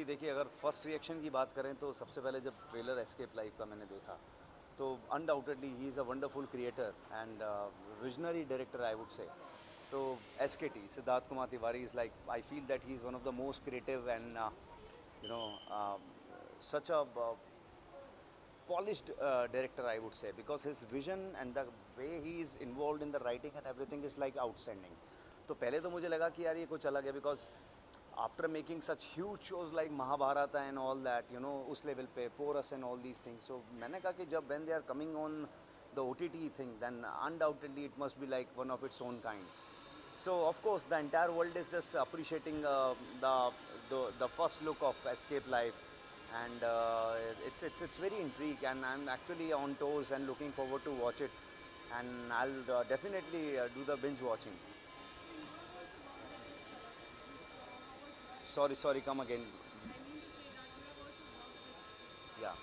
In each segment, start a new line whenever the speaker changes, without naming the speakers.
जी देखिए, अगर first reaction की बात करें तो सबसे पहले जब ट्रेलर एस्केप लाइफ का मैंने देखा तो undoubtedly he is a wonderful creator and visionary director I would say. तो SKT Siddharth Kumar Tiwari is like I feel that he is one of the most creative and you know such a polished director I would say, because his vision and the way he is involved in the writing and everything is like outstanding. तो पहले तो मुझे लगा कि यार ये कुछ अलग है, because after making such huge shows like Mahabharata and all that, you know, उस level पे Porous and all these things, so मैंने कहा कि जब when they are coming on the OTT thing, then undoubtedly it must be like one of its own kind. So of course the entire world is just appreciating the first look of Escape Life, and it's very intrigued, and I'm actually on toes and looking forward to watch it, and I'll definitely do the binge watching. Sorry, come again. Yeah.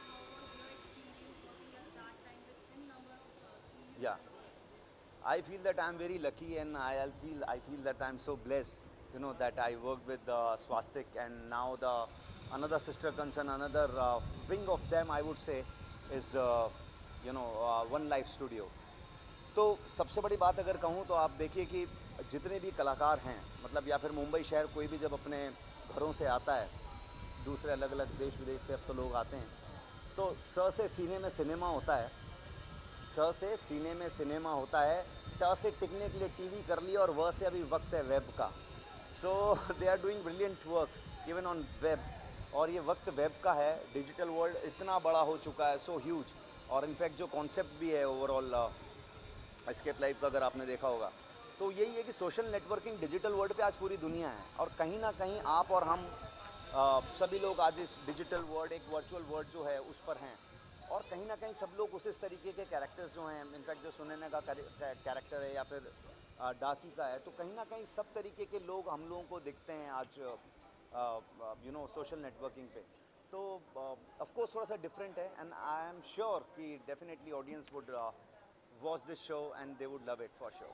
Yeah. I feel that I'm very lucky, and I feel that I'm so blessed, you know, that I worked with Swastik, and now the another sister concern, another wing of them, I would say, is One Life Studio. तो सबसे बड़ी बात अगर कहूँ तो आप देखिए कि जितने भी कलाकार हैं, मतलब या फिर मुंबई शहर कोई भी जब अपने घरों से आता है, दूसरे अलग अलग देश विदेश से अब तो लोग आते हैं, तो से सीने में सिनेमा होता है, से सीने में सिनेमा होता है, ट से टिकने के लिए टीवी कर लिया, और व से अभी वक्त है वेब का. So they are doing brilliant work even on web, और ये वक्त वेब का है. डिजिटल वर्ल्ड इतना बड़ा हो चुका है, सो ह्यूज, और इनफैक्ट जो कॉन्सेप्ट भी है ओवरऑल एस्केप लाइफ का अगर आपने देखा होगा, तो यही है कि सोशल नेटवर्किंग डिजिटल वर्ल्ड पे आज पूरी दुनिया है, और कहीं ना कहीं आप और हम सभी लोग आज इस डिजिटल वर्ल्ड, एक वर्चुअल वर्ल्ड जो है उस पर हैं, और कहीं ना कहीं सब लोग उस तरीके के कैरेक्टर्स जो हैं, इनफैक्ट जो सुनैना का कैरेक्टर है या फिर डाकी का है, तो कहीं ना कहीं सब तरीके के लोग हम लोगों को दिखते हैं आज सोशल नेटवर्किंग पे. तो ऑफ कोर्स थोड़ा सा डिफरेंट है, एंड आई एम श्योर कि definitely audience would watch this show and they would love it for sure.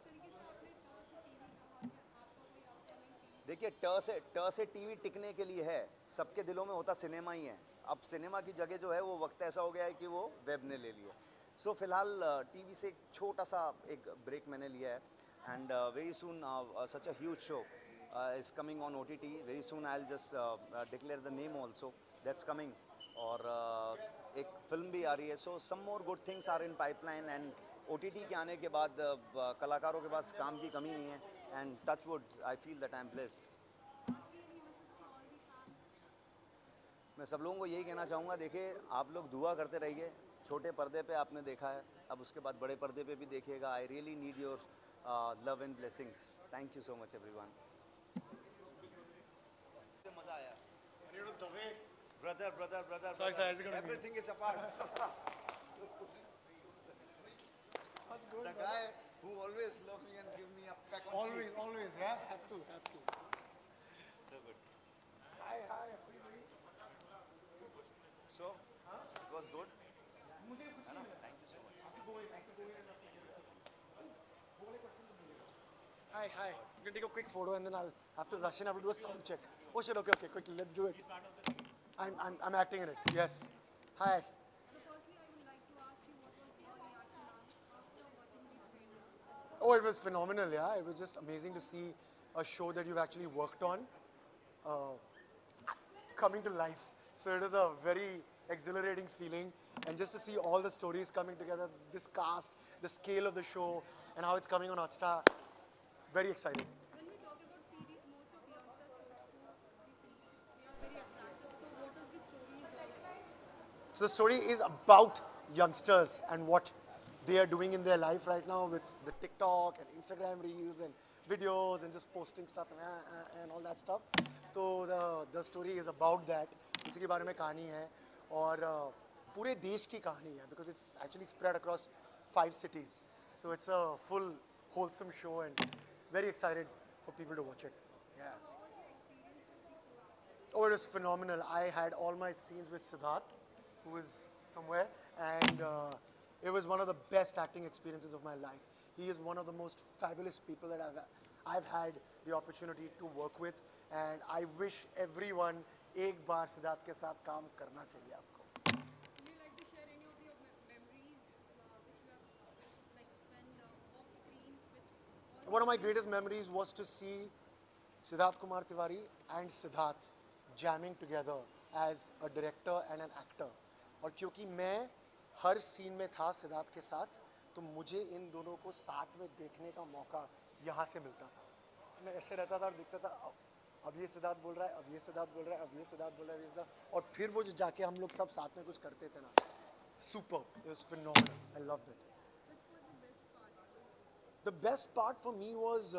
देखिए, ट से टीवी टिकने के लिए है, सबके दिलों में होता सिनेमा ही है. अब सिनेमा की जगह जो है वो वक्त ऐसा हो गया है कि वो वेब ने ले लिया. सो फिलहाल टीवी से एक छोटा सा एक ब्रेक मैंने लिया है, and very soon such a huge show is coming on OTT. Very soon I will just declare the name also, that's coming. और एक फिल्म भी आ रही है, so some more good things are in pipeline, and OTT के आने के बाद कलाकारों के पास काम की कमी नहीं है, and touch wood I feel that I am blessed. मैं सब लोगों को यही कहना चाहूँगा, देखिए आप लोग दुआ करते रहिए. छोटे पर्दे पे आपने देखा है, अब उसके बाद बड़े पर्दे पे भी देखिएगा. I really need your love and blessings. Thank you so much everyone. मजा आया. Brother
Sorry, sir, how's it gonna be?
Everything is apart. The guy who always love me and give me a peck on cheek.
Always, yeah. Have to.
So good.
Hi.
So it was good. है ना? Thank you so much.
Hi. I'm gonna take a quick photo and then I'll have to rush in. I have to do a sound check. Oh shit. Okay. Quickly, let's do it. I'm acting in it. Yes. Hi.
So firstly, I would like to ask you what was your reaction after watching the trailer?
Oh, it was phenomenal. Yeah, it was just amazing to see a show that you've actually worked on coming to life. So it was a very exhilarating feeling, and just to see all the stories coming together, this cast, the scale of the show, and how it's coming on Hotstar. Very excited.
When we talk about series, most of youngsters who see, they are very attractive. So what is the story is all about?
So the story is about youngsters and what they are doing in their life right now with the TikTok and Instagram reels and videos and just posting stuff and all that stuff. So the story is about that. उसी के बारे में कहानी है, और पूरे देश की कहानी है, because it's actually spread across 5 cities. So it's a full wholesome show, and very excited for people to watch it. Yeah. Oh, it was phenomenal. I had all my scenes with Siddharth, who is somewhere, and it was one of the best acting experiences of my life. He is one of the most fabulous people that I've had the opportunity to work with, and I wish everyone एक बार सिद्धार्थ के साथ काम करना चाहिए आपको.
Would you like to share any of your memories which you have like spent off screen, which all
One of my greatest memories was to see Siddharth Kumar Tiwari and Siddharth jamming together as a director and an actor. और क्योंकि मैं हर scene में था सिद्धार्थ के साथ, तो मुझे इन दोनों को साथ में देखने का मौका यहाँ से मिलता था. मैं ऐसे रहता था और दिखता था, अब ये सिद्धार्थ बोल रहा है, अब ये सिद्धार्थ बोल रहा है, अब ये सिद्धार्थ बोल रहा है, ये सिद्धार्थ, और फिर वो जो जाके हम लोग सब साथ में कुछ करते थे ना, super, it was phenomenal. I loved it.
which was the best part?
The best part for me was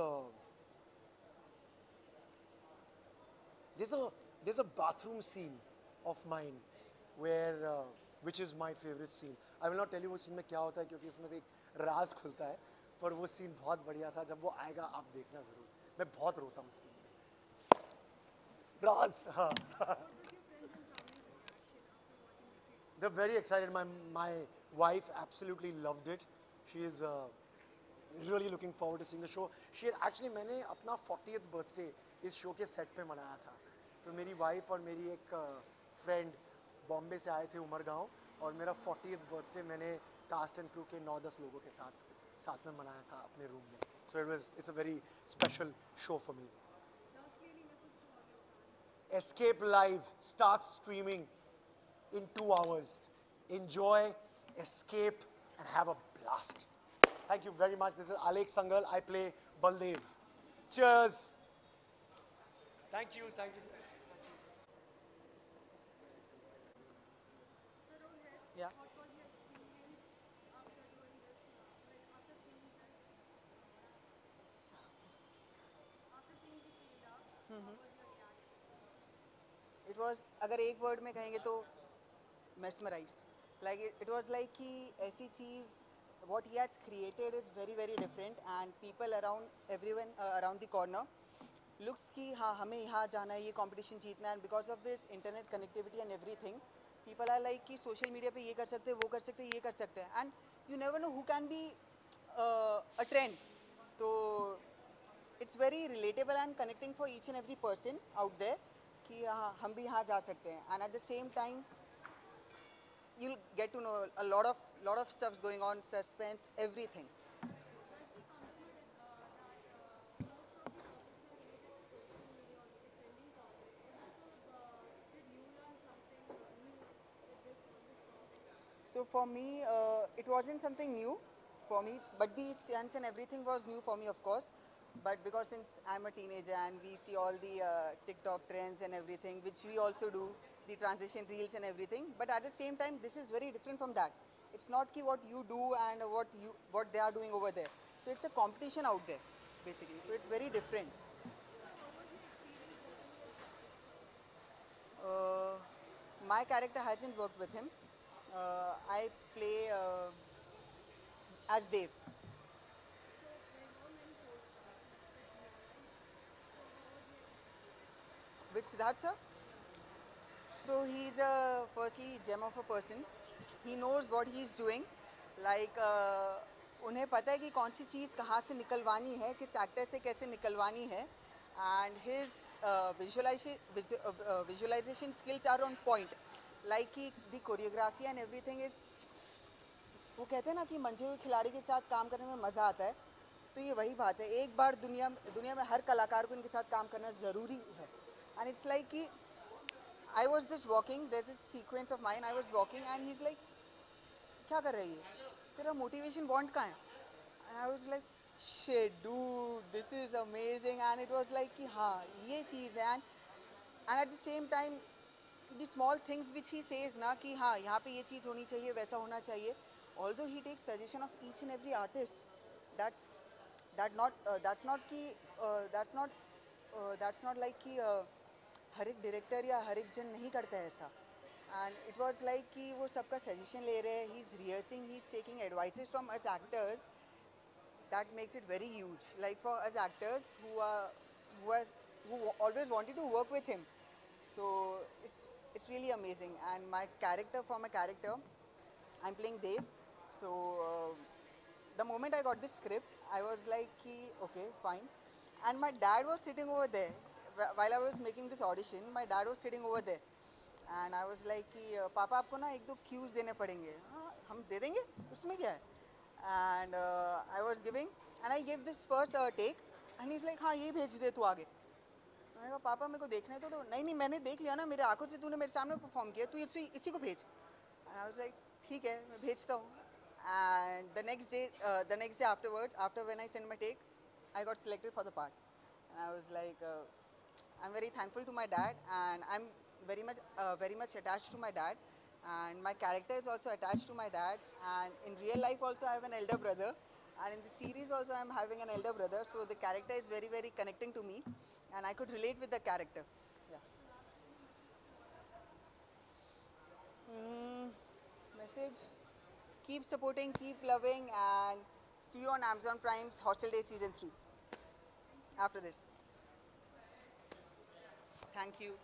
there's a bathroom scene of mine where which is my favorite scene. I will not tell you वो scene में क्या होता है क्योंकि इसमें से एक राज खुलता है, पर वो scene बहुत बढ़िया था. जब वो आएगा आप देखना ज़रूर. मैं बहुत रोता हूँ उस scene में. राज, हाँ.
What was your friends and family's reaction after watching the film?
They're very excited. My wife absolutely loved it. She is really looking forward to seeing the show. She had actually मैंने अपना 40th birthday इस show के set पे मनाया था. तो मेरी wife और मेरी एक friend बॉम्बे से आए थे उमरगांव, और मेरा 40th birthday मैंने cast and crew के 9-10 लोगों के साथ में मनाया था अपने room में. So it's a very special show for me.
Lastly, any message to all your fans?
Escape Live starts streaming in 2 hours. Enjoy, escape, and have a blast. Thank you very much. This is Alek Sangal. I play Baldev. Cheers. Thank you. Thank you.
So Rohit,
Yeah.
what was your experience after doing this? Like after seeing this, after seeing the trailer, what was your reaction?
It was, अगर एक word में कहेंगे तो mesmerized. Like it was like कि ऐसी चीज़ what he has created is very very different, and people around everyone around the corner looks कि हाँ हमें यहाँ जाना है, ये competition जीतना है, and because of this internet connectivity and everything, people are like कि social media पे ये कर सकते हैं, वो कर सकते हैं, ये कर सकते हैं, and you never know who can be a trend. तो it's very relatable and connecting for each and every person out there कि हाँ हम भी यहाँ जा सकते हैं, and at the same time you'll get to know a lot of stuffs going on, suspense, everything.
As we come to know that most of the topics are related to social media, or the trending topics. Did you learn something new with this on this topic?
So for me, it wasn't something new for me, but the stunts and everything was new for me, of course. But because since I'm a teenager and we see all the TikTok trends and everything, which we also do, the transition reels and everything. But at the same time, this is very different from that. It's not ki what you do and what they are doing over there. So it's a competition out there, basically. So it's very different. My character hasn't worked with him. I play as Dev. With Siddharth sir? So he's a firstly gem of a person. He knows what he's doing. Like उन्हें पता है कि कौन सी चीज़ कहाँ से निकलवानी है, किस actor से कैसे निकलवानी है, and his visualization skills are on point. Like कि the choreography and everything is, वो कहते हैं ना कि मंझे हुए खिलाड़ी के साथ काम करने में मज़ा आता है, तो ये वही बात है. एक बार दुनिया में हर कलाकार को इनके साथ काम करना ज़रूरी है. And it's like कि I was just walking, there's a sequence of mine, I was walking and he's like, क्या कर रही है? तेरा motivation bond कहाँ है? And I was like, shit dude, this is amazing, and it was like कि हाँ ये चीज़ है, and at the same time the small things which he says ना कि हाँ यहाँ पे ये चीज़ होनी चाहिए, वैसा होना चाहिए, although he takes suggestion of each and every artist, that's not कि that's not like कि हर एक डायरेक्टर या हर एक जन नहीं करता है ऐसा. And it was like कि वो सबका suggestion ले रहे हैं, he's rehearsing, he's taking advices from us actors. That makes it very huge. Like for us actors who always wanted to work with him. So it's really amazing. And my character, I'm playing Dev. So the moment I got the script, I was like, okay, fine. And my dad was sitting over there. While I was making this audition, my dad was sitting over there. And I was like कि पापा आपको ना एक दो cues देने पड़ेंगे. हाँ हम दे देंगे, उसमें क्या है? And I was giving, and I gave this first take, and he's like हाँ ये भेज दे तू आगे. मैंने कहा पापा मेरे को देखने तो नहीं नहीं मैंने देख लिया ना मेरे आंखों से तूने मेरे सामने परफॉर्म किया तू इसी को भेज. And I was like ठीक है मैं भेजता हूँ. And the next day after when I sent my take, I got selected for the part. And I was like I'm very thankful to my dad, and I'm very much attached to my dad, and my character is also attached to my dad. And in real life also I have an elder brother, and in the series also I'm having an elder brother, so the character is very very connecting to me, and I could relate with the character. Yeah. Message: keep supporting, keep loving, and see you on Amazon Prime's Hostel Day season 3 after this. Thank you.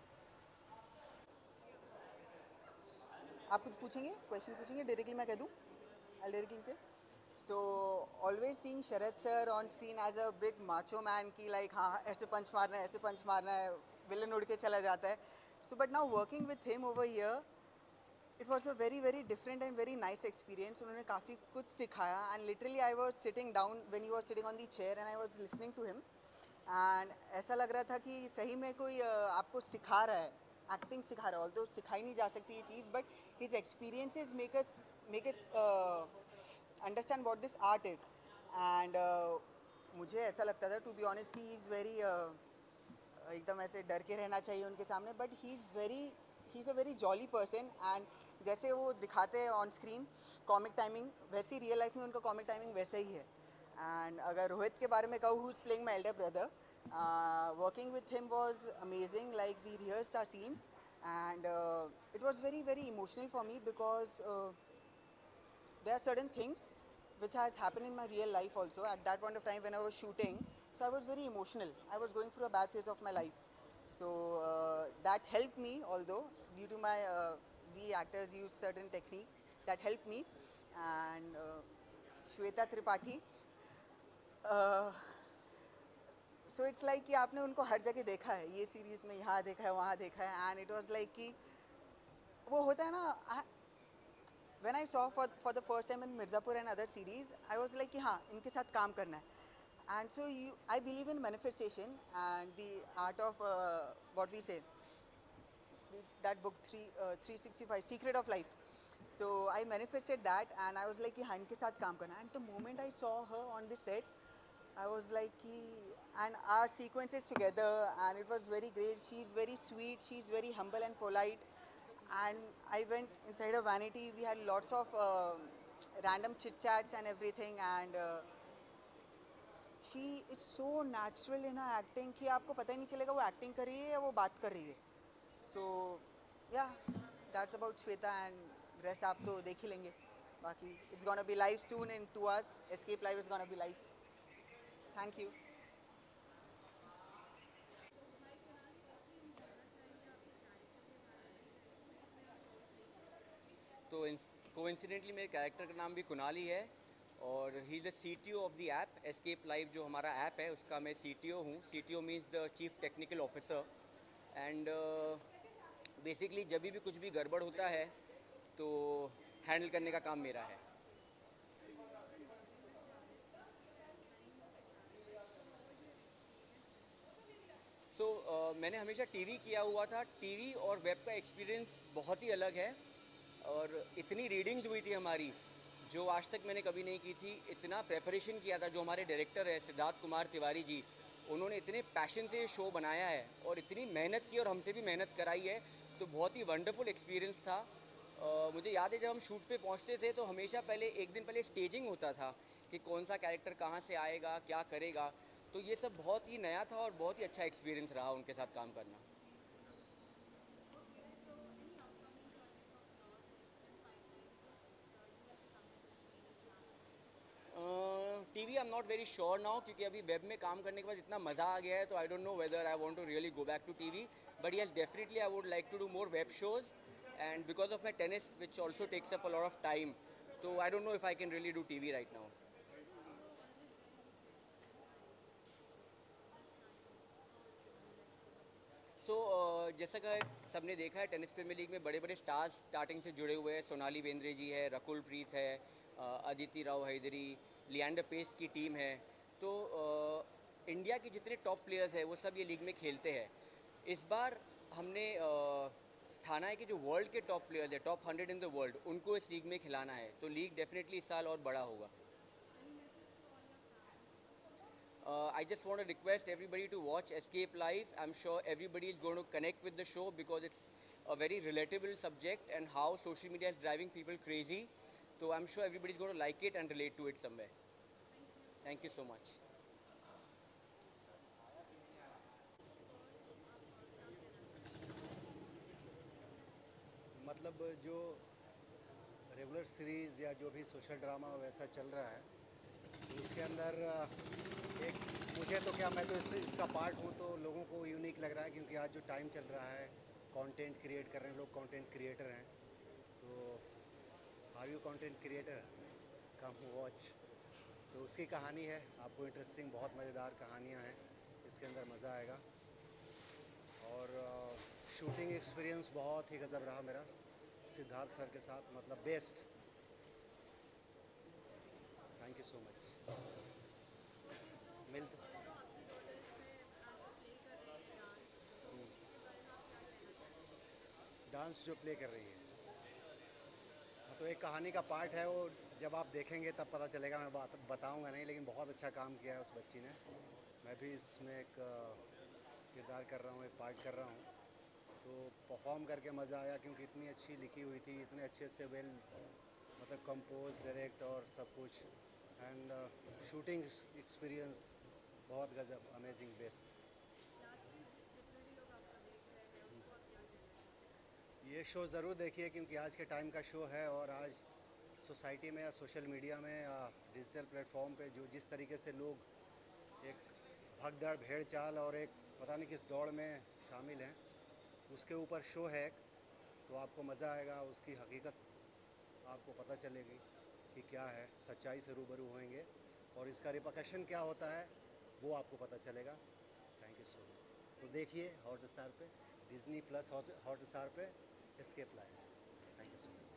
आप कुछ पूछेंगे, question पूछेंगे, directly मैं कह दूं? I'll directly say. So always seeing Sharad sir on screen as a big macho man कि like हाँ ऐसे पंच मारना है, ऐसे पंच मारना है, विलन उड़ के चला जाता है. So but now working with him over here, it was a very very different and very nice experience. उन्होंने काफ़ी कुछ सिखाया, and literally I was sitting down when he was sitting on the chair and I was listening to him, and ऐसा लग रहा था कि सही में कोई आपको सिखा रहा है, एक्टिंग सिखा रहा है. ऑल्दो सिखाई नहीं जा सकती ये चीज़, but his experiences make us understand what this art is. And मुझे ऐसा लगता था टू बी ऑनेस्ट कि ही इज़ वेरी एकदम ऐसे डर के रहना चाहिए उनके सामने, but he is a very jolly person. And जैसे वो दिखाते हैं ऑन स्क्रीन कॉमिक टाइमिंग, वैसे ही रियल लाइफ में उनका कॉमिक टाइमिंग वैसा ही है. And अगर रोहित के बारे में कहूँ, who's playing my elder brother, working with him was amazing. Like we rehearsed our scenes, and it was very very emotional for me because there are certain things which has happened in my real life also at that point of time when I was shooting. So I was very emotional. I was going through a bad phase of my life. So that helped me, although due to my we actors use certain techniques that helped me. And Shweta Tripathi. So it's like कि आपने उनको हर जगह देखा है ये series में, यहाँ देखा है वहाँ देखा है. एंड इट वाज लाइक कि वो होता है ना, when I saw for the first time in Mirzapur and other series, I was like कि हाँ इनके साथ काम करना है. And so I believe in manifestation and the art of what we say that book 365 secret of life. So I manifested that, and I was like कि हाँ इनके साथ काम करना. And the moment I saw her on the set, I was like कि, and our sequences together, and it was very great. She's very sweet, she's very humble and polite. And I went inside of Vanity. We had lots of random chit chats and everything, and she is so natural in her acting कि आपको पता ही नहीं चलेगा वो acting कर रही है या वो बात कर रही है. So yeah, that's about Shweta, and rest आप तो देख ही लेंगे. बाकी it's gonna be live soon in 2 hours. Escape Live is gonna be live. Thank you.
तो कोइंसिडेंटली मेरे कैरेक्टर का नाम भी कुणाल ही है, और he is the CTO of the app escape live. जो हमारा ऐप है उसका मैं CTO हूँ. CTO means the chief technical officer. And basically जब भी कुछ भी गड़बड़ होता है तो हैंडल करने का काम मेरा है. सो मैंने हमेशा टीवी किया हुआ था. टीवी और वेब का एक्सपीरियंस बहुत ही अलग है, और इतनी रीडिंग्स हुई थी हमारी जो आज तक मैंने कभी नहीं की थी. इतना प्रेपरेशन किया था. जो हमारे डायरेक्टर है सिद्धार्थ कुमार तिवारी जी, उन्होंने इतने पैशन से ये शो बनाया है और इतनी मेहनत की और हमसे भी मेहनत कराई है. तो बहुत ही वंडरफुल एक्सपीरियंस था. मुझे याद है जब हम शूट पे पहुंचते थे तो हमेशा पहले एक दिन पहले स्टेजिंग होता था कि कौन सा कैरेक्टर कहाँ से आएगा, क्या करेगा. तो ये सब बहुत ही नया था और बहुत ही अच्छा एक्सपीरियंस रहा उनके साथ काम करना. TV I am not very sure now, क्योंकि अभी वेब में काम करने के बाद इतना मज़ा आ गया है. तो I don't know whether I want to really go back to TV. But yes, definitely I would like to do more web shows. And because of my tennis, which also takes up a lot of time, so I don't know if I can really do TV right now. जैसा कि सबने देखा है tennis premiere league में बड़े बड़े stars starting से जुड़े हुए हैं। सोनाली बेंद्रे जी है, रकुल प्रीत है, अदिति राव हैदरी, लिएंडर पेस की टीम है। तो इंडिया के जितने टॉप प्लेयर्स हैं वो सब ये लीग में खेलते हैं। इस बार हमने ठाना है कि जो वर्ल्ड के टॉप प्लेयर्स हैं, टॉप 100 इन द वर्ल्ड, उनको इस लीग में खिलाना है। तो लीग डेफिनेटली इस साल और बड़ा होगा। I just want to request everybody to watch Escape Live. I'm sure everybody is going to connect with the show because it's a very relatable subject and how social media is driving people crazy. So I'm sure everybody is going to like it and relate to it somewhere. Thank you so much.
मतलब जो regular series या जो भी social drama वैसा चल रहा है, तो उसके अंदर एक मुझे तो क्या, मैं तो इसका पार्ट हूँ, तो लोगों को यूनिक लग रहा है क्योंकि आज जो टाइम चल रहा है, कंटेंट क्रिएट कर रहे हैं लोग, कंटेंट क्रिएटर हैं। तो are you content creator, come watch. तो उसकी कहानी है, आपको इंटरेस्टिंग, बहुत मज़ेदार कहानियाँ हैं, इसके अंदर मज़ा आएगा। और शूटिंग एक्सपीरियंस बहुत ही गज़ब रहा मेरा सिद्धार्थ सर के साथ, मतलब best. Thank you so much. मिलते डांस जो प्ले कर रही है, तो एक कहानी का पार्ट है वो, जब आप देखेंगे तब पता चलेगा, मैं बताऊंगा नहीं, लेकिन बहुत अच्छा काम किया है उस बच्ची ने। मैं भी इसमें एक किरदार कर रहा हूँ, एक पार्ट कर रहा हूँ, तो परफॉर्म करके मज़ा आया क्योंकि इतनी अच्छी लिखी हुई थी, इतने अच्छे से वेल मतलब कंपोज, डायरेक्ट और सब कुछ। एंड शूटिंग एक्सपीरियंस बहुत गजब, अमेजिंग, बेस्ट। ये शो ज़रूर देखिए क्योंकि आज के टाइम का शो है, और आज सोसाइटी में या सोशल मीडिया में या डिजिटल प्लेटफॉर्म पे जो जिस तरीके से लोग एक भगदड़ भेड़ चाल और एक पता नहीं किस दौड़ में शामिल हैं, उसके ऊपर शो है एक, तो आपको मज़ा आएगा, उसकी हकीकत आपको पता चलेगी कि क्या है, सच्चाई से रूबरू होंगे और इसका रिपरकशन क्या होता है वो आपको पता चलेगा। Thank you so much. तो देखिए हॉटस्टार पे, डिज्नी प्लस हॉटस्टार पे escape live. Thank you so much.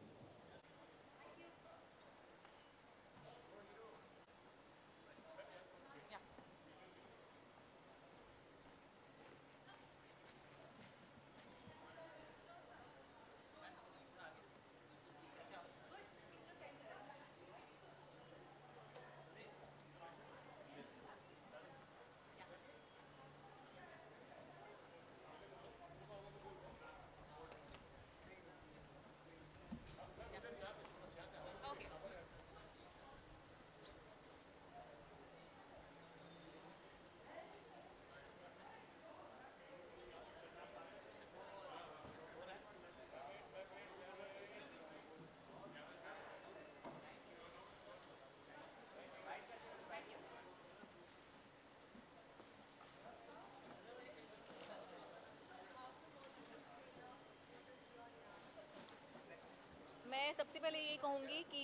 मैं सबसे पहले ये कहूँगी कि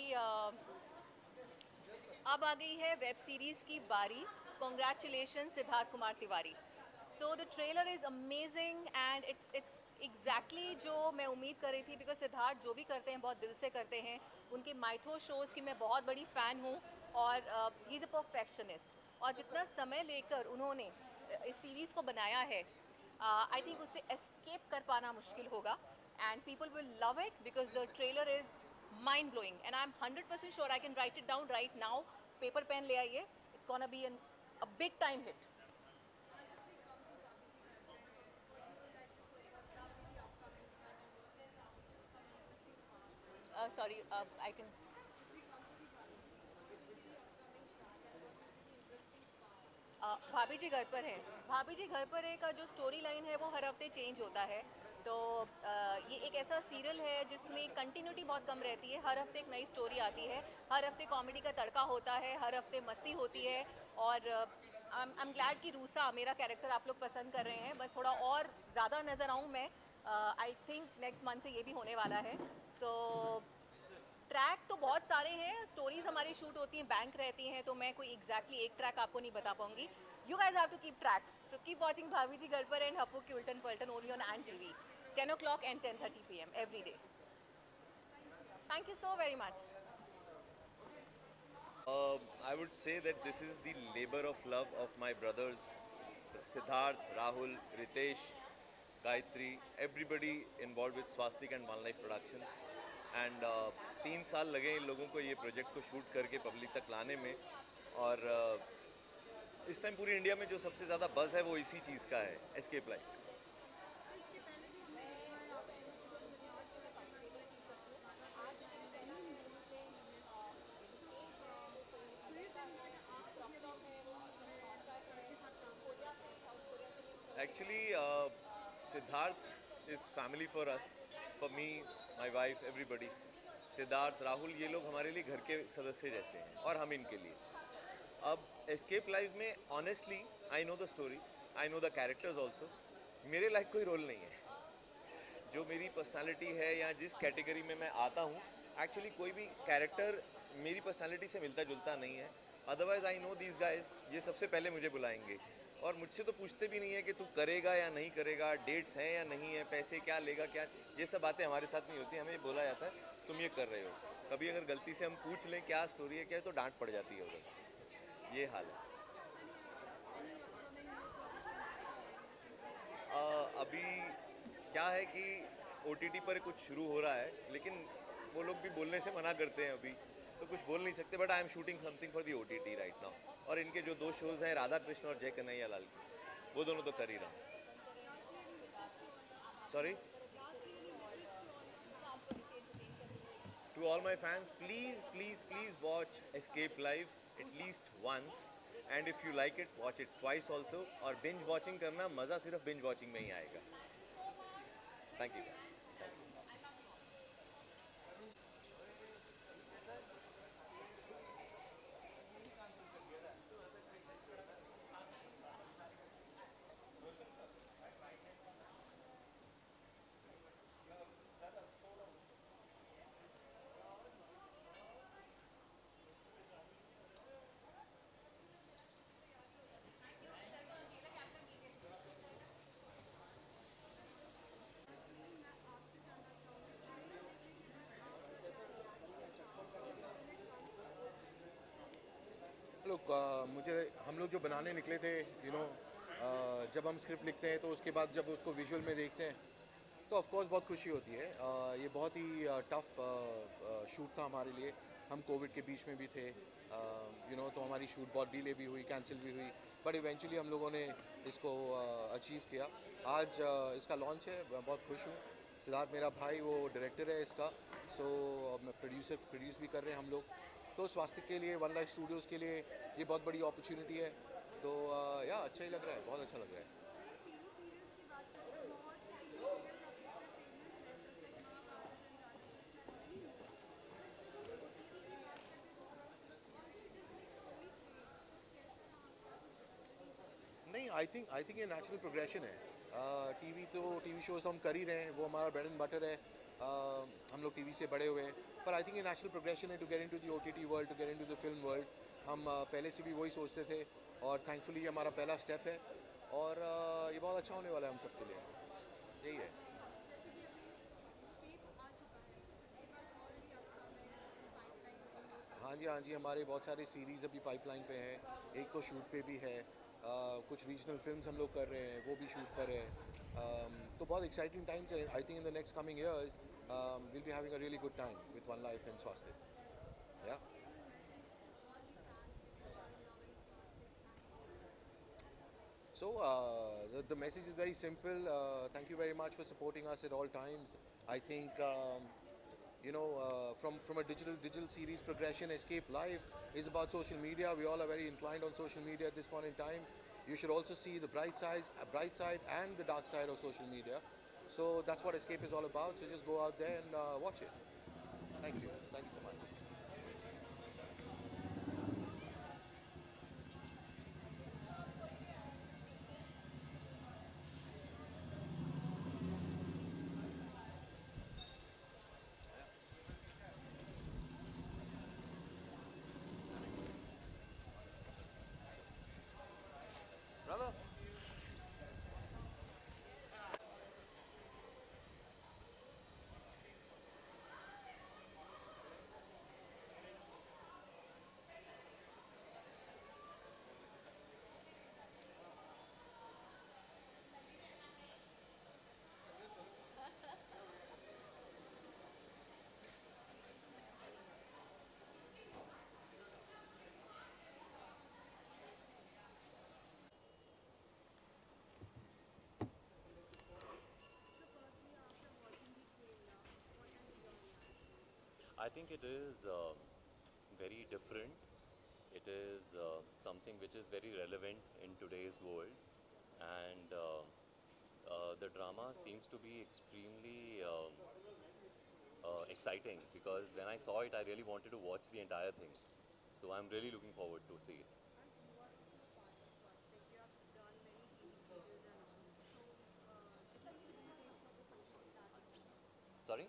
अब आ गई है वेब सीरीज़ की बारी। Congratulation Siddharth Kumar Tiwari. So the trailer is amazing and it's exactly जो मैं उम्मीद कर रही थी, बिकॉज सिद्धार्थ जो भी करते हैं बहुत दिल से करते हैं। उनके माइथो शोज़ की मैं बहुत बड़ी फ़ैन हूँ और ही इज़ अ परफेक्शनिस्ट। और जितना समय लेकर उन्होंने इस सीरीज़ को बनाया है, आई थिंक उससे एस्केप कर पाना मुश्किल होगा। And people will love it because the trailer is mind blowing and I'm 100% sure I can write it down right now. Paper pen le aiye, it's gonna be a big time hit. Sorry, I can. भाभी जी घर पर है। भाभी जी घर पर है का जो स्टोरी लाइन है वो हर हफ्ते चेंज होता है। तो ये एक ऐसा सीरियल है जिसमें कंटिन्यूटी बहुत कम रहती है। हर हफ्ते एक नई स्टोरी आती है, हर हफ्ते कॉमेडी का तड़का होता है, हर हफ्ते मस्ती होती है। और आई एम ग्लैड कि रूसा मेरा कैरेक्टर आप लोग पसंद कर रहे हैं। बस थोड़ा और ज़्यादा नज़र आऊँ मैं। आई थिंक नेक्स्ट मंथ से ये भी होने वाला है। सो ट्रैक तो बहुत सारे हैं, स्टोरीज़ हमारी शूट होती हैं, बैंक रहती हैं, तो मैं कोई एग्जैक्टली एक ट्रैक आपको नहीं बता पाऊँगी। You guys have to keep track. So keep watching Bhavi Ji Ghar Par and Happu Ki Ultan Paltan only on Ant TV. 10 o'clock and 10:30 p.m. every day. Thank you so very much.
I would say that this is the labor of love of my brothers Siddharth, Rahul, Ritesh, Gayatri, everybody involved with Swastik and One Life Productions. And 3 साल लगे इन लोगों को ये project को shoot करके public तक लाने में. और इस टाइम पूरी इंडिया में जो सबसे ज़्यादा बज़ है वो इसी चीज़ का है, escape life. Actually, Siddharth is family for us, for me, my wife, everybody. Siddharth, Rahul, ये लोग हमारे लिए घर के सदस्य जैसे हैं और हम इनके लिए. अब एस्केप लाइफ में honestly I know the story, I know the characters also. मेरे लाइक कोई रोल नहीं है. जो मेरी पर्सनालिटी है या जिस कैटेगरी में मैं आता हूँ, एक्चुअली कोई भी कैरेक्टर मेरी पर्सनालिटी से मिलता जुलता नहीं है. Otherwise I know these guys, ये सबसे पहले मुझे बुलाएंगे और मुझसे तो पूछते भी नहीं है कि तू करेगा या नहीं करेगा, डेट्स हैं या नहीं है, पैसे क्या लेगा क्या. ये सब बातें हमारे साथ नहीं होती. हमें बोला जाता है तुम ये कर रहे हो. कभी अगर गलती से हम पूछ लें क्या स्टोरी है क्या है तो डांट पड़ जाती है उधर. ये हाल है. अभी क्या है कि OTT पर कुछ शुरू हो रहा है, लेकिन वो लोग भी बोलने से मना करते हैं अभी, तो कुछ बोल नहीं सकते. But I am shooting something for the OTT right now. और इनके जो 2 शोज़ हैं, राधा कृष्ण और जय कन्हैया लाल की, वो दोनों तो कर ही रहा हूँ. Sorry. To all my fans, please please please watch escape live at least once, and if you like it, watch it twice also. और binge watching करना, मज़ा सिर्फ binge watching में ही आएगा. Thank you guys.
लोग हम लोग जो बनाने निकले थे, जब हम स्क्रिप्ट लिखते हैं तो उसके बाद जब उसको विजुअल में देखते हैं तो ऑफ कोर्स बहुत खुशी होती है. ये बहुत ही टफ शूट था हमारे लिए. हम कोविड के बीच में भी थे, तो हमारी शूट बहुत डिले भी हुई, कैंसिल भी हुई, बट इवेंचुअली हम लोगों ने इसको अचीव किया. आज इसका लॉन्च है, मैं बहुत खुश हूँ. सिद्धार्थ मेरा भाई, वो डायरेक्टर है इसका, सो मैं प्रोड्यूस भी कर रहे हैं हम लोग. तो स्वास्तिक के लिए, वन लाइफ स्टूडियोज़ के लिए ये बहुत बड़ी अपॉर्चुनिटी है. तो या अच्छा ही लग रहा है, बहुत अच्छा लग रहा है. नहीं, आई थिंक ये नेचुरल प्रोग्रेशन है. टीवी शोज़ हम कर ही रहे हैं, वो हमारा ब्रेड एंड बटर है. हम लोग टीवी से बड़े हुए हैं, पर आई थिंक ये नेचुरल प्रोग्रेशन है to get into the OTT world, to get into the film world. हम पहले से भी वही सोचते थे और थैंकफुली ये हमारा पहला स्टेप है और ये बहुत अच्छा होने वाला है हम सबके लिए. यही है. हाँ जी, हमारे बहुत सारे सीरीज़ अभी पाइपलाइन पे हैं. एक तो शूट पे भी है, कुछ रीजनल फिल्म्स हम लोग कर रहे हैं, वो भी शूट पर है. तो बहुत एक्साइटिंग टाइम्स है. I think in the next coming years we'll be having a really good time with One Life and Swastik. Yeah. So the message is very simple. Thank you very much for supporting us at all times. I think from a digital series progression, Escape Life is about social media. We all are very inclined on social media at this point in time. You should also see the bright side and the dark side of social media. So that's what Escape is all about. So just go out there and watch it. Thank you so much.
I think it is very different. It is something which is very relevant in today's world, and the drama seems to be extremely exciting because when I saw it, I really wanted to watch the entire thing. So I'm really looking forward to see it. Sorry?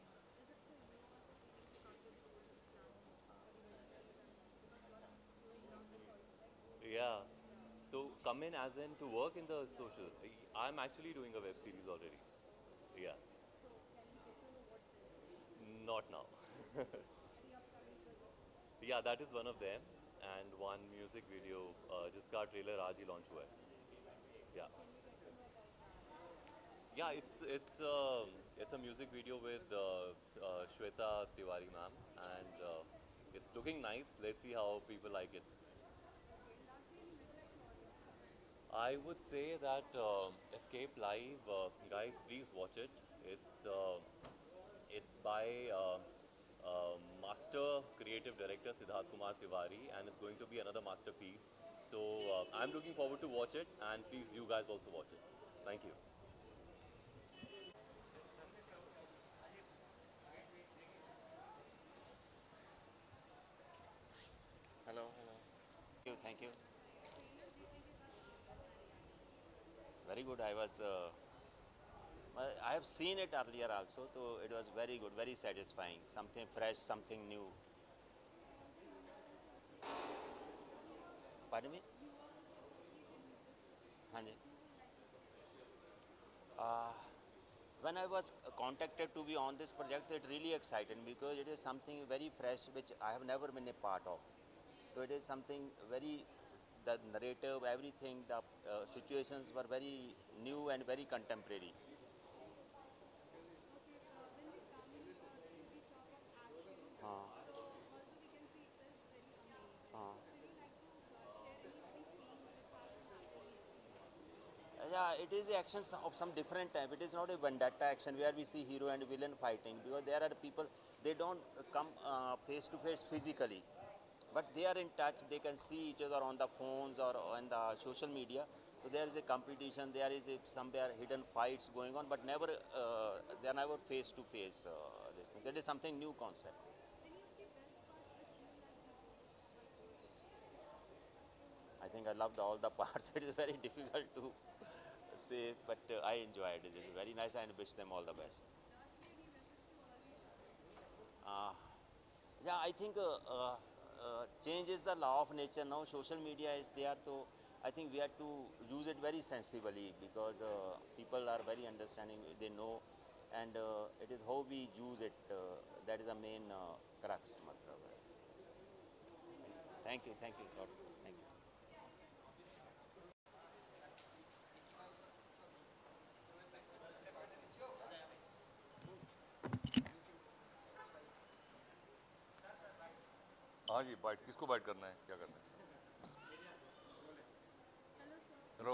Yeah. So come in as in to work in the social. I'm actually doing a web series already. Yeah. Not now. Yeah, that is one of them, and one music video जिसका trailer आज ही launch हुआ है. Yeah. Yeah, it's a music video with Shweta Tiwari ma'am, and it's looking nice. Let's see how people like it. I would say that Escape Live, guys, please watch it. It's by master creative director Siddharth Kumar Tiwari, and it's going to be another masterpiece. So I'm looking forward to watch it, and please, you guys also watch it. Thank you.
Hello, hello. Thank you. Very good. I have seen it earlier also, so it was very good, very satisfying. Something fresh, something new. Pardon me? Hanji. When I was contacted to be on this project, it really excited me because it is something very fresh which I have never been a part of. So it is something very, the narrative, everything, the situations were very new and very contemporary. Yeah, it is the actions of some different type. It is not a vendetta action where we see hero and villain fighting, because there are people, they don't come face to face physically, but they are in touch. They can see each other on the phones or on the social media. So there is a competition, there is a somewhere hidden fights going on, but never they are never face to face. This thing. That is something new concept. I think I loved all the parts. It is very difficult to say, but I enjoyed it. It's very nice and wish them all the best. Yeah, I think change is the law of nature. Now social media is there, so I think we have to use it very sensibly, because people are very understanding, they know, and it is how we use it, that is the main crux. Thank you, thank you, God bless. Thank you.
हाँ जी, bite किसको bite करना है, क्या करना है? Hello.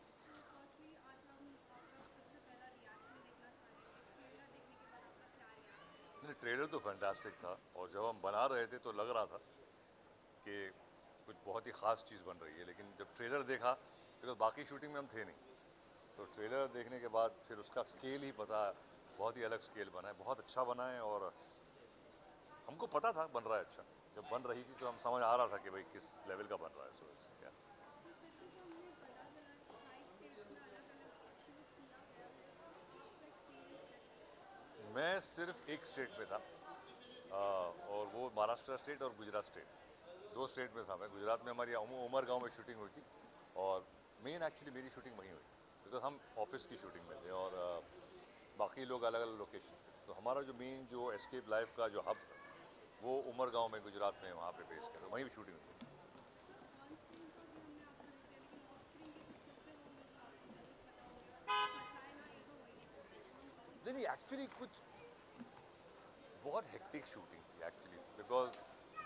नहीं, trailer तो fantastic था, और जब हम बना रहे थे तो लग रहा था कि कुछ बहुत ही ख़ास चीज़ बन रही है, लेकिन जब ट्रेलर देखा, बिकॉज बाकी शूटिंग में हम थे नहीं, तो ट्रेलर देखने के बाद फिर उसका स्केल ही पता, बहुत ही अलग स्केल बना है, बहुत अच्छा बना है, और हमको पता था बन रहा है अच्छा। जब बन रही थी तो हम समझ आ रहा था कि भाई किस लेवल का बन रहा है। सो क्या, मैं सिर्फ एक स्टेट में था, और वो महाराष्ट्र स्टेट और गुजरात स्टेट, दो स्टेट में था मैं। गुजरात में हमारी उमर गांव में शूटिंग हुई थी, और मेन एक्चुअली मेरी शूटिंग वहीं हुई थी, बिकॉज हम ऑफिस की शूटिंग में थे, और बाकी लोग अलग अलग लोकेशन पे थे। तो हमारा जो मेन जो एस्केप लाइव का जो हब, वो उमर गांव में गुजरात में, वहाँ पे बेस कर, वहीं भी शूटिंग हुई। नहीं, एक्चुअली कुछ बहुत हेक्टिक शूटिंग थी एक्चुअली, बिकॉज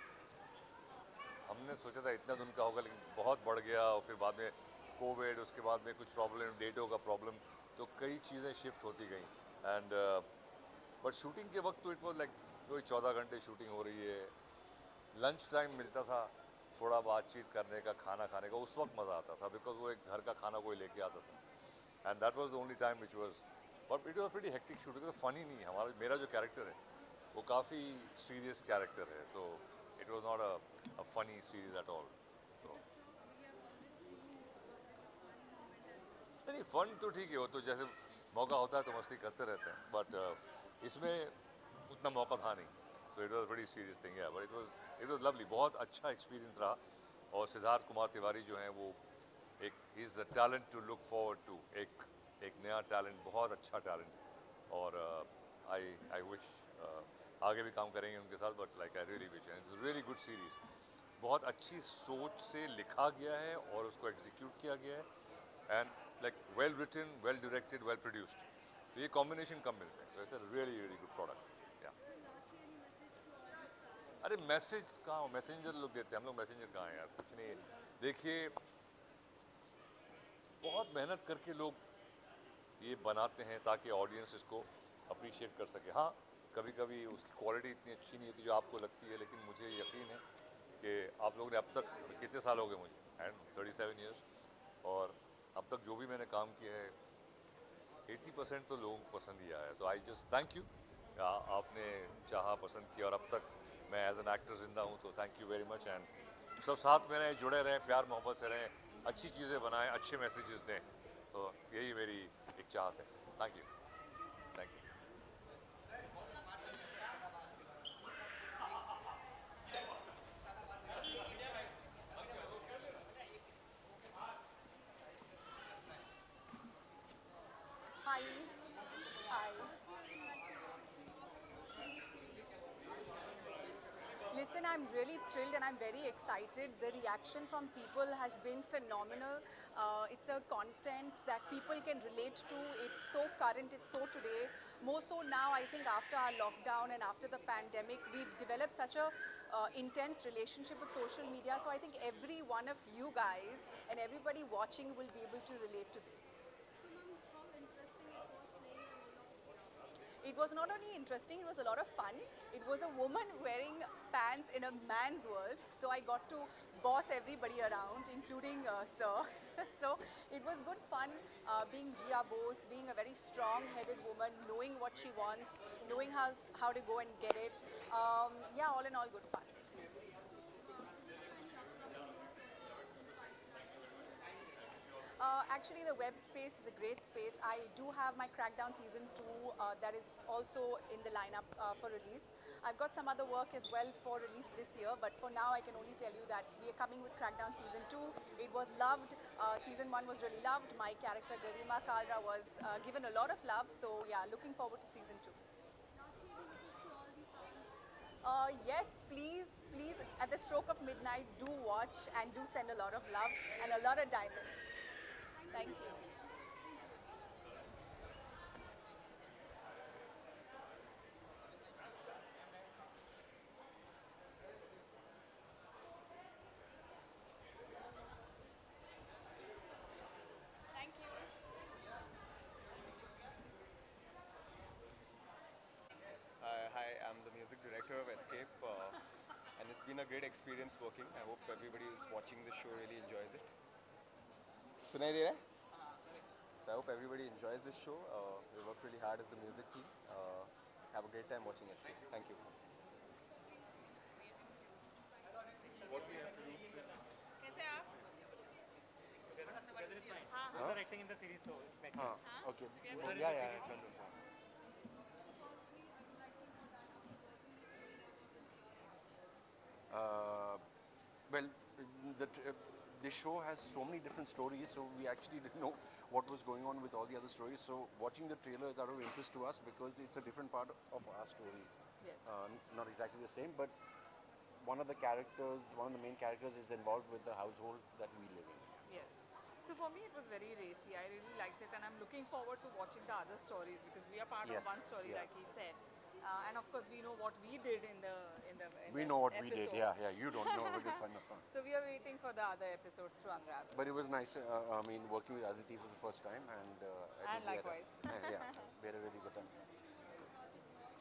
हमने सोचा था इतना दिन का होगा, लेकिन बहुत बढ़ गया, और फिर बाद में कोविड, उसके बाद में कुछ प्रॉब्लम, डेटों का प्रॉब्लम, तो कई चीज़ें शिफ्ट होती गई, एंड बट शूटिंग के वक्त तो इट वॉज लाइक कोई 14 घंटे शूटिंग हो रही है, लंच टाइम मिलता था थोड़ा बातचीत करने का, खाना खाने का, उस वक्त मज़ा आता था बिकॉज वो एक घर का खाना कोई लेके आता था and that was the only time which was, but it was pretty hectic shooting, तो फनी नहीं है हमारा, मेरा जो कैरेक्टर है वो काफ़ी सीरियस कैरेक्टर है, तो it was not a funny series at all. तो नहीं, फन तो ठीक है, वो तो जैसे मौका होता है तो मस्ती करते रहते हैं, बट इसमें उतना मौका था नहीं, तो इट वॉज बड़ी सीरियस थिंग है, बट इट वॉज लवली, बहुत अच्छा एक्सपीरियंस रहा। और सिद्धार्थ कुमार तिवारी जो हैं वो एक is a talent to look forward to, एक नया टैलेंट, बहुत अच्छा टैलेंट, और आई विश आगे भी काम करेंगे उनके साथ, but like I really wish, it's really good series, बहुत अच्छी सोच से लिखा गया है और उसको एग्जीक्यूट किया गया है and like well written, well directed, well produced. तो ये कॉम्बिनेशन कम मिलते हैं, so it's a really really good product. Yeah. अरे मैसेज कहाँ, मैसेंजर लोग देते हैं, हम लोग मैसेंजर कहाँ हैं यार, कुछ नहीं। देखिए बहुत मेहनत करके लोग ये बनाते हैं ताकि ऑडियंस इसको अप्रिशिएट कर सके। हाँ, कभी कभी उसकी क्वालिटी इतनी अच्छी नहीं होती जो आपको लगती है, लेकिन मुझे यकीन है कि आप लोगों ने अब तक, कितने साल हो गए मुझे, एंड 37 ईयर्स, और अब तक जो भी मैंने काम किया है 80% तो लोगों को पसंद ही आया है, तो आई जस्ट थैंक यू, आपने चाहा, पसंद किया, और अब तक मैं एज एन एक्टर जिंदा हूँ, तो thank you very much. And सब साथ में रहें, जुड़े रहें, प्यार मोहब्बत से रहें, अच्छी चीज़ें बनाएं, अच्छे मैसेजेस दें, तो यही मेरी एक चाहत है। Thank you, thank you.
Hi. Hi. Listen, I'm really thrilled and I'm very excited. The reaction from people has been phenomenal. It's a content that people can relate to. It's so current, it's so today. More so now, I think after our lockdown and after the pandemic, we've developed such a intense relationship with social media. So I think every one of you guys and everybody watching will be able to relate to this. It was not only interesting, it was a lot of fun. It was a woman wearing pants in a man's world, so I got to boss everybody around, including Sir. So it was good fun being Jia Bose, being a very strong-headed woman, knowing what she wants, knowing how to go and get it. Yeah, all in all, good fun. Actually, the web space is a great space. I do have my Crackdown Season 2 that is also in the lineup for release. I've got some other work as well for release this year, but for now I can only tell you that we are coming with Crackdown Season 2. It was loved. Season 1 was really loved. My character Garima Kalra was given a lot of love, so yeah, looking forward to Season 2. Yes, please, at the stroke of midnight, do watch and do send a lot of love and a lot of diamonds. Thank you. Thank you.
Hi, I'm the music director of Escape, and it's been a great experience working. I hope everybody who's watching this show really enjoys it. Sunai de raha hai? So I hope everybody enjoys this show. We worked really hard as the music team. Have a great time watching Escape. Thank you. What we have to do?
Huh? Acting in the series, so it makes sense.
Okay. Yeah. Well, this show has so many different stories, so we actually didn't know what was going on with all the other stories. So watching the trailer is out of interest to us because it's a different part of our story.
Yes.
Not exactly the same, but one of the main characters is involved with the household that we live in.
Yes. So for me it was very racy. I really liked it and I'm looking forward to watching the other stories because we are part of one story, like he said. And of course we know what we did in the
We know what
episode.
we did, yeah. You don't know what it's fun.
So we are waiting for the other episodes to unravel.
But it was nice, working with Aditi for the first time, and I think
likewise.
we had a really good time.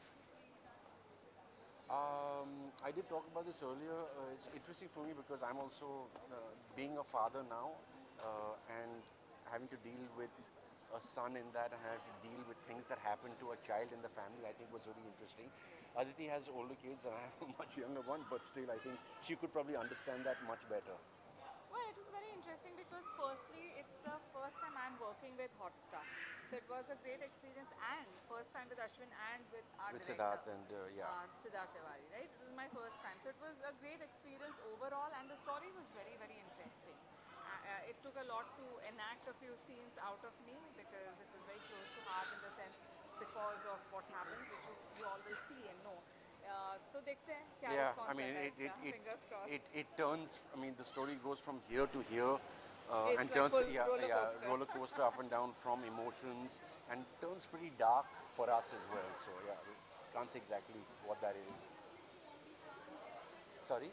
I did talk about this earlier. It's interesting for me because I'm also being a father now and having to deal with a son in that and have to deal with things that happen to a child in the family. I think was really interesting. Aditi has older kids and I have a much younger one, but still I think she could probably understand that much better.
Well, it was very interesting because firstly, it's the first time I'm working with Hotstar. So it was a great experience and first time with Ashwin and with our
With
director.
Siddharth and
Siddharth Tiwari, right? It was my first time. So it was a great experience overall and the story was very, very interesting. It took a lot to enact a few scenes out of me because it was very close to heart in the sense because of what happens, which you all will see and know. तो देखते हैं क्या
Yeah,
response
I mean,
रहता है इसका. Fingers crossed.
it turns, I mean, the story goes from here to here
It's
and
like
turns,
full roller coaster.
roller coaster up and down from emotions and turns pretty dark for us as well. So, yeah, we can't say exactly what that is. Sorry?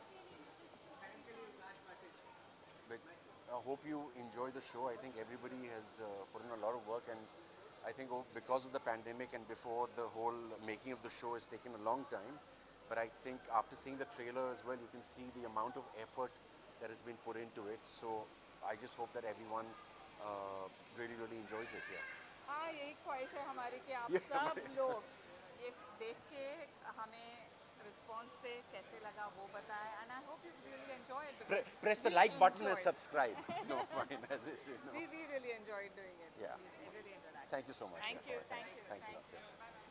But I hope you enjoy the show. I think everybody has put in a lot of work and I think because of the pandemic and before the whole making of the show has taken a long time. But I think after seeing the trailer as well, you can see the amount of effort that has been put into it. So I just hope that everyone really, really enjoys it. Yeah.
हाँ यही ख्वाहिश है हमारी कि आप
ये
सब लोग ये देख के हमें रिस्पॉन्स दे कैसे लगा वो बताएं and I hope you really enjoy it because
Press the
we
like button and
enjoyed.
subscribe. No, fine, as is, you know.
We really enjoyed doing it.
Yeah.
We really enjoyed that.
Thank you so much.
Thank
Yeah,
you.
thanks.
Thank you.
Thanks a lot.
Thank you.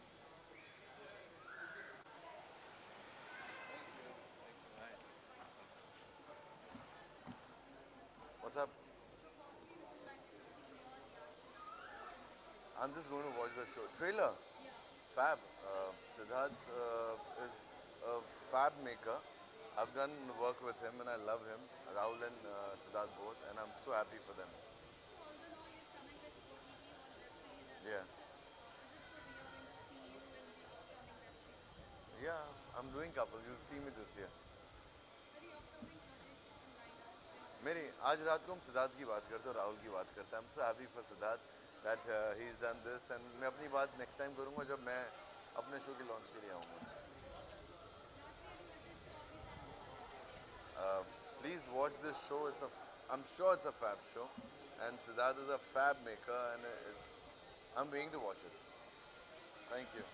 What's up? I'm just going to watch the show. Trailer? Fab. Siddharth is a fab maker. I've done work with him and I love him. Rahul and Siddharth both, and I'm so happy for them. Yeah. Yeah, I'm doing couple. You'll see me this year. मेरी आज रात को हम सिद्धार्थ की बात करते हैं और राहुल की बात करते हैं. I'm so happy for Siddharth that he's done this and मैं अपनी बात next time करूँगा जब मैं अपने शो की launch के लिए आऊँगा. Please watch this show. I'm sure it's a fab show, and Siddharth is a fab maker, and I'm waiting to watch it. Thank you.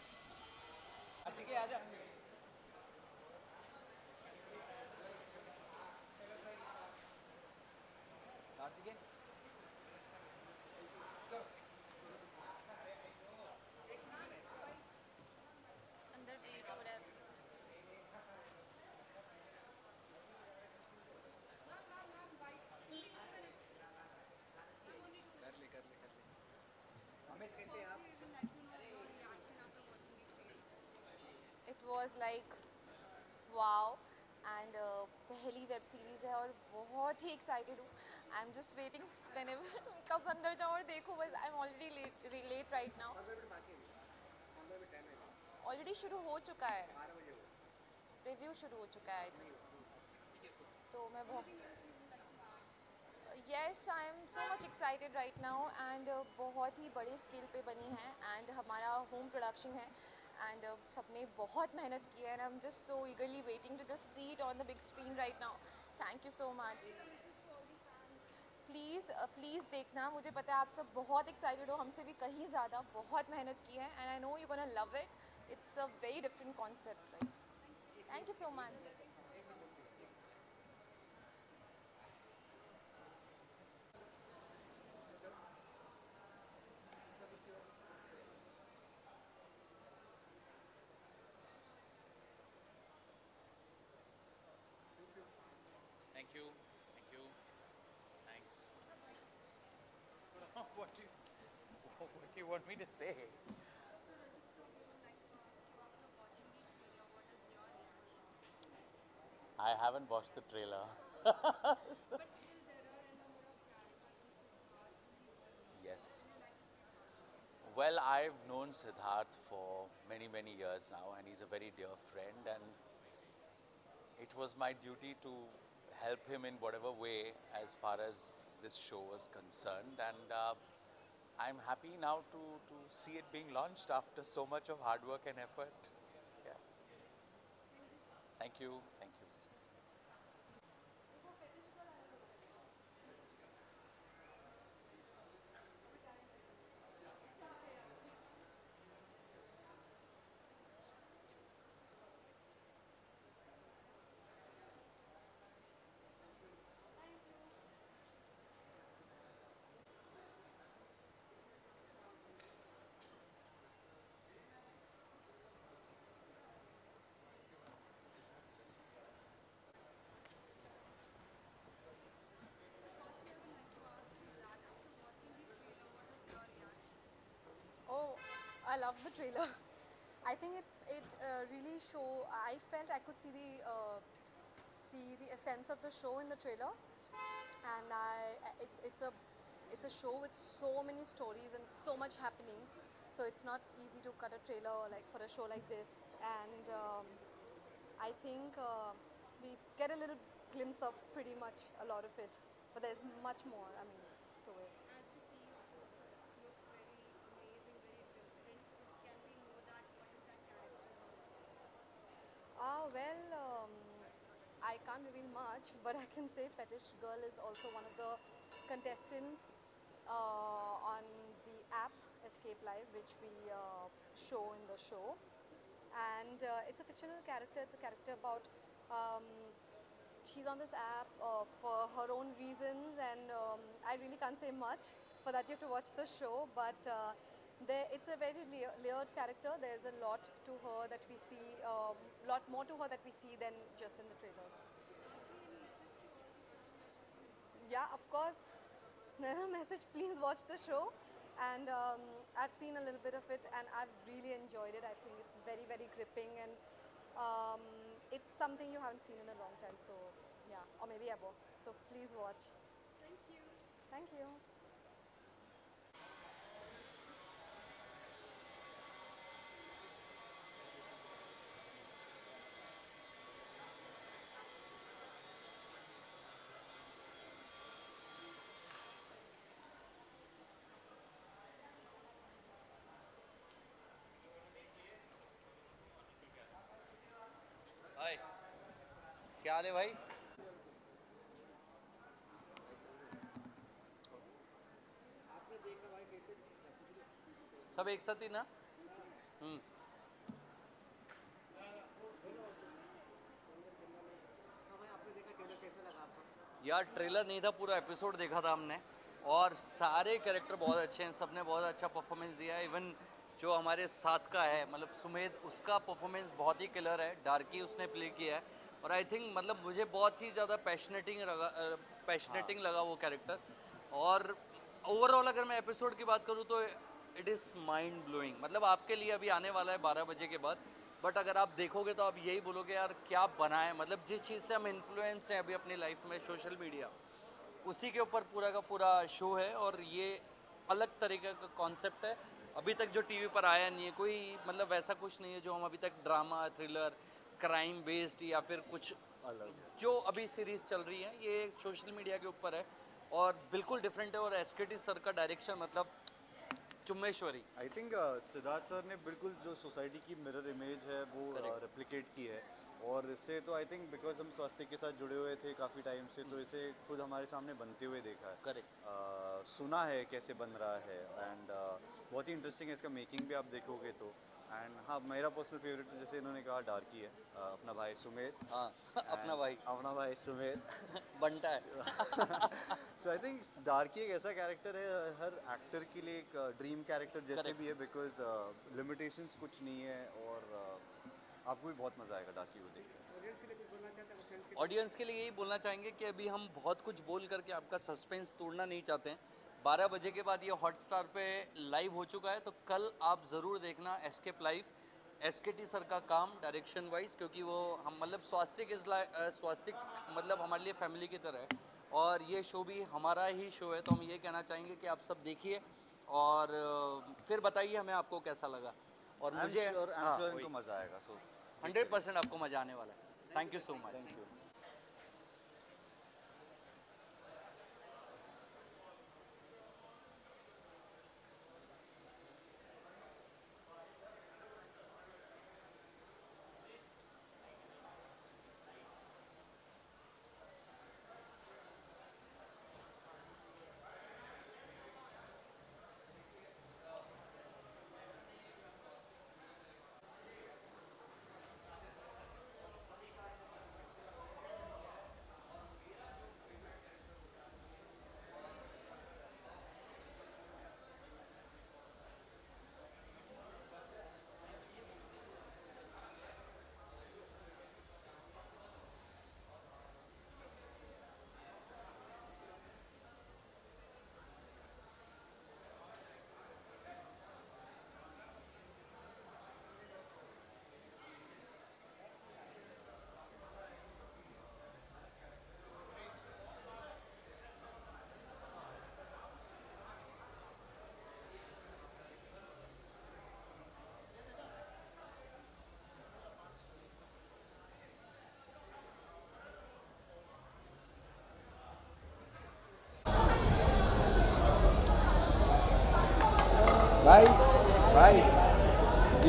It was like wow and पहली web series है और बहुत ही excited हूँ. I am just waiting whenever कब अंदर जाऊँ और देखो बस. I am already late right now. Already शुरू हो चुका है. रिव्यू शुरू हो चुका है आई थिंक. तो मैं बहुत yes I am so much excited right now and बहुत ही बड़े स्केल पे बनी है and हमारा होम प्रोडक्शन है and सबने बहुत मेहनत की है and I'm just so eagerly waiting to just see it on the big screen right now. Thank you so much. Please देखना. मुझे पता है आप सब बहुत एक्साइटेड हो हमसे भी कहीं ज़्यादा. बहुत मेहनत की है and I know you're gonna love it. It's a very different concept, right? Thank you so much.
Thank you. Thank you. Thanks. What do you want me to say? I haven't watched the trailer. Yes. Well, I've known Siddharth for many, many years now, and he's a very dear friend. And it was my duty to help him in whatever way as far as this show was concerned. And I'm happy now to see it being launched after so much of hard work and effort. Yeah. Thank you. Thank you.
Oh, I love the trailer. I think it really show. I felt I could see the essence of the show in the trailer, and it's a show with so many stories and so much happening. So it's not easy to cut a trailer like for a show like this. And I think we get a little glimpse of pretty much a lot of it, but there's much more. I mean, to it.
As we see your poster, it's look very amazing, very different. So can we know that what is that character?
I can't reveal much, but I can say Fetish Girl is also one of the contestants on the app Escape Live, which we show in the show. And it's a fictional character. It's a character about she's on this app for her own reasons, and I really can't say much. For that, you have to watch the show. But it's a very layered character. There's a lot to her that we see, lot more to her that we see than just in the trailers. Yeah, of course. Another message, please watch the show. And I've seen a little bit of it, and I've really enjoyed it. I think it's very, very gripping, and it's something you haven't seen in a long time. So yeah, or maybe ever. So please watch.
Thank you.
Thank you.
हाय, क्या हाल है भाई? सब एक साथ ही ना? यार trailer नहीं था, पूरा एपिसोड देखा था हमने, और सारे कैरेक्टर बहुत अच्छे हैं, सबने बहुत अच्छा परफॉर्मेंस दिया है। इवन जो हमारे साथ का है, मतलब सुमेध, उसका परफॉर्मेंस बहुत ही क्लियर है, डार्की उसने प्ले किया है, और आई थिंक मतलब मुझे बहुत ही ज़्यादा पैशनेटिंग लगा वो कैरेक्टर। और ओवरऑल अगर मैं एपिसोड की बात करूँ तो इट इज़ माइंड ब्लोइंग। मतलब आपके लिए अभी आने वाला है 12 बजे के बाद, बट अगर आप देखोगे तो आप यही बोलोगे यार क्या बना है। मतलब जिस चीज़ से हम इन्फ्लुएंस हैं अभी अपनी लाइफ में, सोशल मीडिया, उसी के ऊपर पूरा का पूरा शो है, और ये अलग तरीके का कॉन्सेप्ट है। अभी तक जो टीवी पर आया नहीं है कोई, मतलब वैसा कुछ नहीं है जो हम अभी तक ड्रामा, थ्रिलर, क्राइम बेस्ड या फिर कुछ अलग जो अभी सीरीज चल रही है, ये सोशल मीडिया के ऊपर है और बिल्कुल डिफरेंट है। और एसकेटी सर का डायरेक्शन मतलब चुम्मेश्वरी।
आई थिंक सिद्धार्थ सर ने बिल्कुल जो सोसाइटी की मिरर इमेज है वो रेप्लिकेट की है, और इससे तो आई थिंक बिकॉज हम स्वास्थ्य के साथ जुड़े हुए थे काफ़ी टाइम से, तो इसे खुद हमारे सामने बनते हुए देखा है।
करेक्ट।
सुना है कैसे बन रहा है, एंड बहुत ही इंटरेस्टिंग है। इसका मेकिंग भी आप देखोगे तो, एंड हाँ मेरा पर्सनल फेवरेट तो जैसे इन्होंने कहा डार्की है, अपना भाई सुमेध।
हाँ अपना भाई
सुमेध
बनता है।
सो आई थिंक डार्की एक ऐसा कैरेक्टर है, हर एक्टर के लिए एक ड्रीम कैरेक्टर जैसे भी है, बिकॉज लिमिटेशंस कुछ नहीं है, और आपको भी बहुत मज़ा आएगा डार्की को देख कर।
ऑडियंस के लिए यही बोलना चाहेंगे कि अभी हम बहुत कुछ बोल करके आपका सस्पेंस तोड़ना नहीं चाहते हैं। 12 बजे के बाद ये हॉटस्टार पे लाइव हो चुका है, तो कल आप ज़रूर देखना एस्केप लाइव। एसकेटी सर का काम डायरेक्शन वाइज, क्योंकि वो हम मतलब स्वास्थ्य मतलब हमारे लिए फैमिली की तरह है, और ये शो भी हमारा ही शो है, तो हम ये कहना चाहेंगे कि आप सब देखिए और फिर बताइए हमें आपको कैसा लगा। और मुझे
इनको मज़ा आएगा, सो
100% आपको मज़ा आने वाला है। Thank you so much.
Thank you.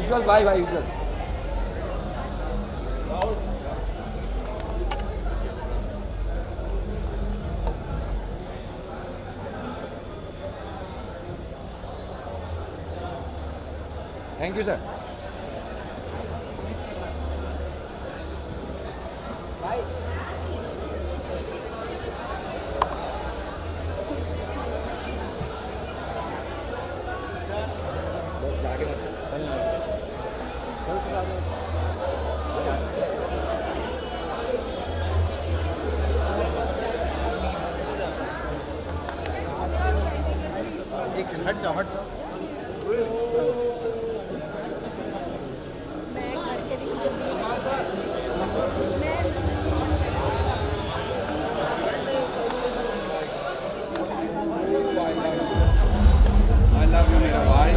Usual, bye, usual. Thank you, sir. Bye. एक सेकंड हट जाओ I love you, मेरा भाई.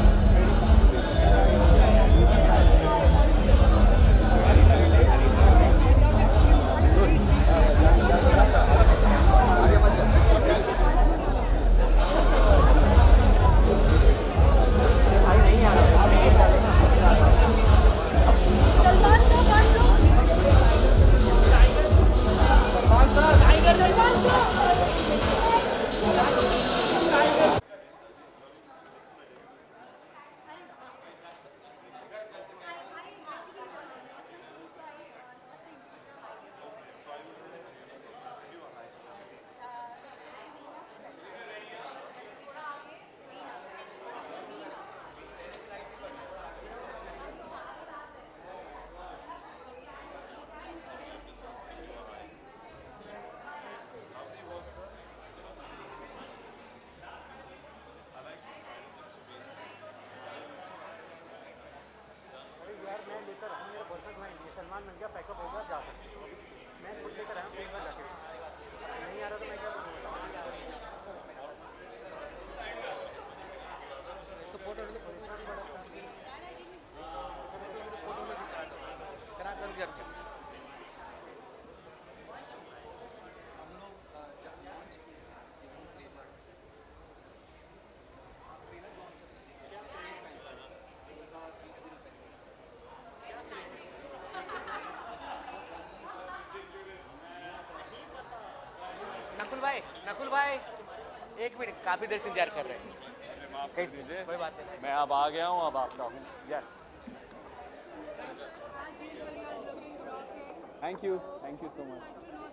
सलमान बन गया पैकअप होगा जा सकते हो मैं खुद लेकर आया हूँ जाके नहीं आ रहा तो मैं क्या करूँ
नकुल भाई एक मिनट काफी देर से इंतजार कर रहे हैं कैसे कोई बात नहीं
मैं अब आ गया हूँ अब आपका हूँ yes thank you so much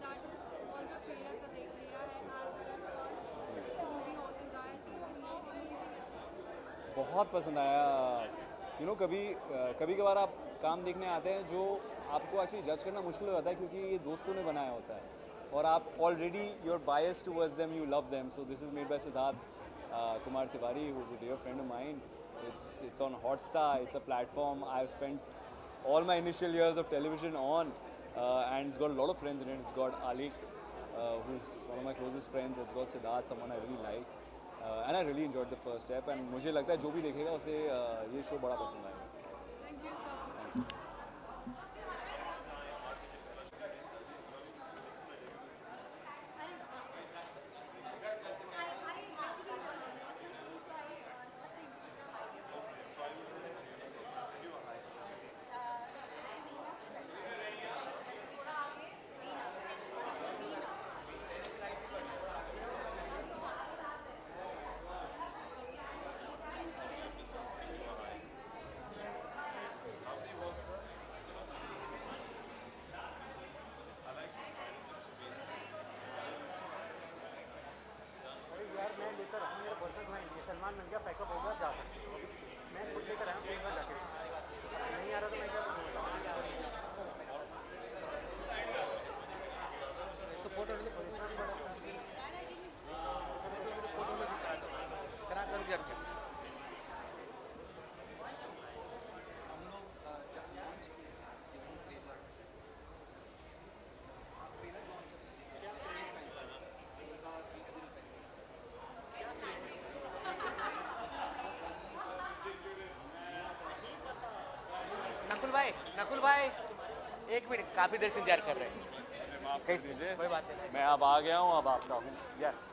बहुत पसंद आया कभी कभार आप काम देखने आते हैं जो आपको एक्चुअली जज करना मुश्किल हो जाता है क्योंकि ये दोस्तों ने बनाया होता है और आप already your bias towards them you love them so this is made by Siddharth Kumar Tiwari who is a dear friend of mine it's on Hotstar. It's a platform I've spent all my initial years of television on and it's got a lot of friends in it. It's got Alik who's one of my closest friends. It's got Siddharth, someone I really like and I really enjoyed the first step and मुझे लगता है जो भी देखेगा उसे ये show बड़ा पसंद आएगा. Thank you.
सलमान बन गया पैकअप होगा जा सकते हो मैं खुद लेकर आया हूँ जाके नहीं आ रहा तो मैं क्या नकुल भाई एक मिनट काफी देर से इंतजार कर रहे हैं कैसे कोई बात नहीं
मैं अब आ गया हूँ अब आपका हूँ yes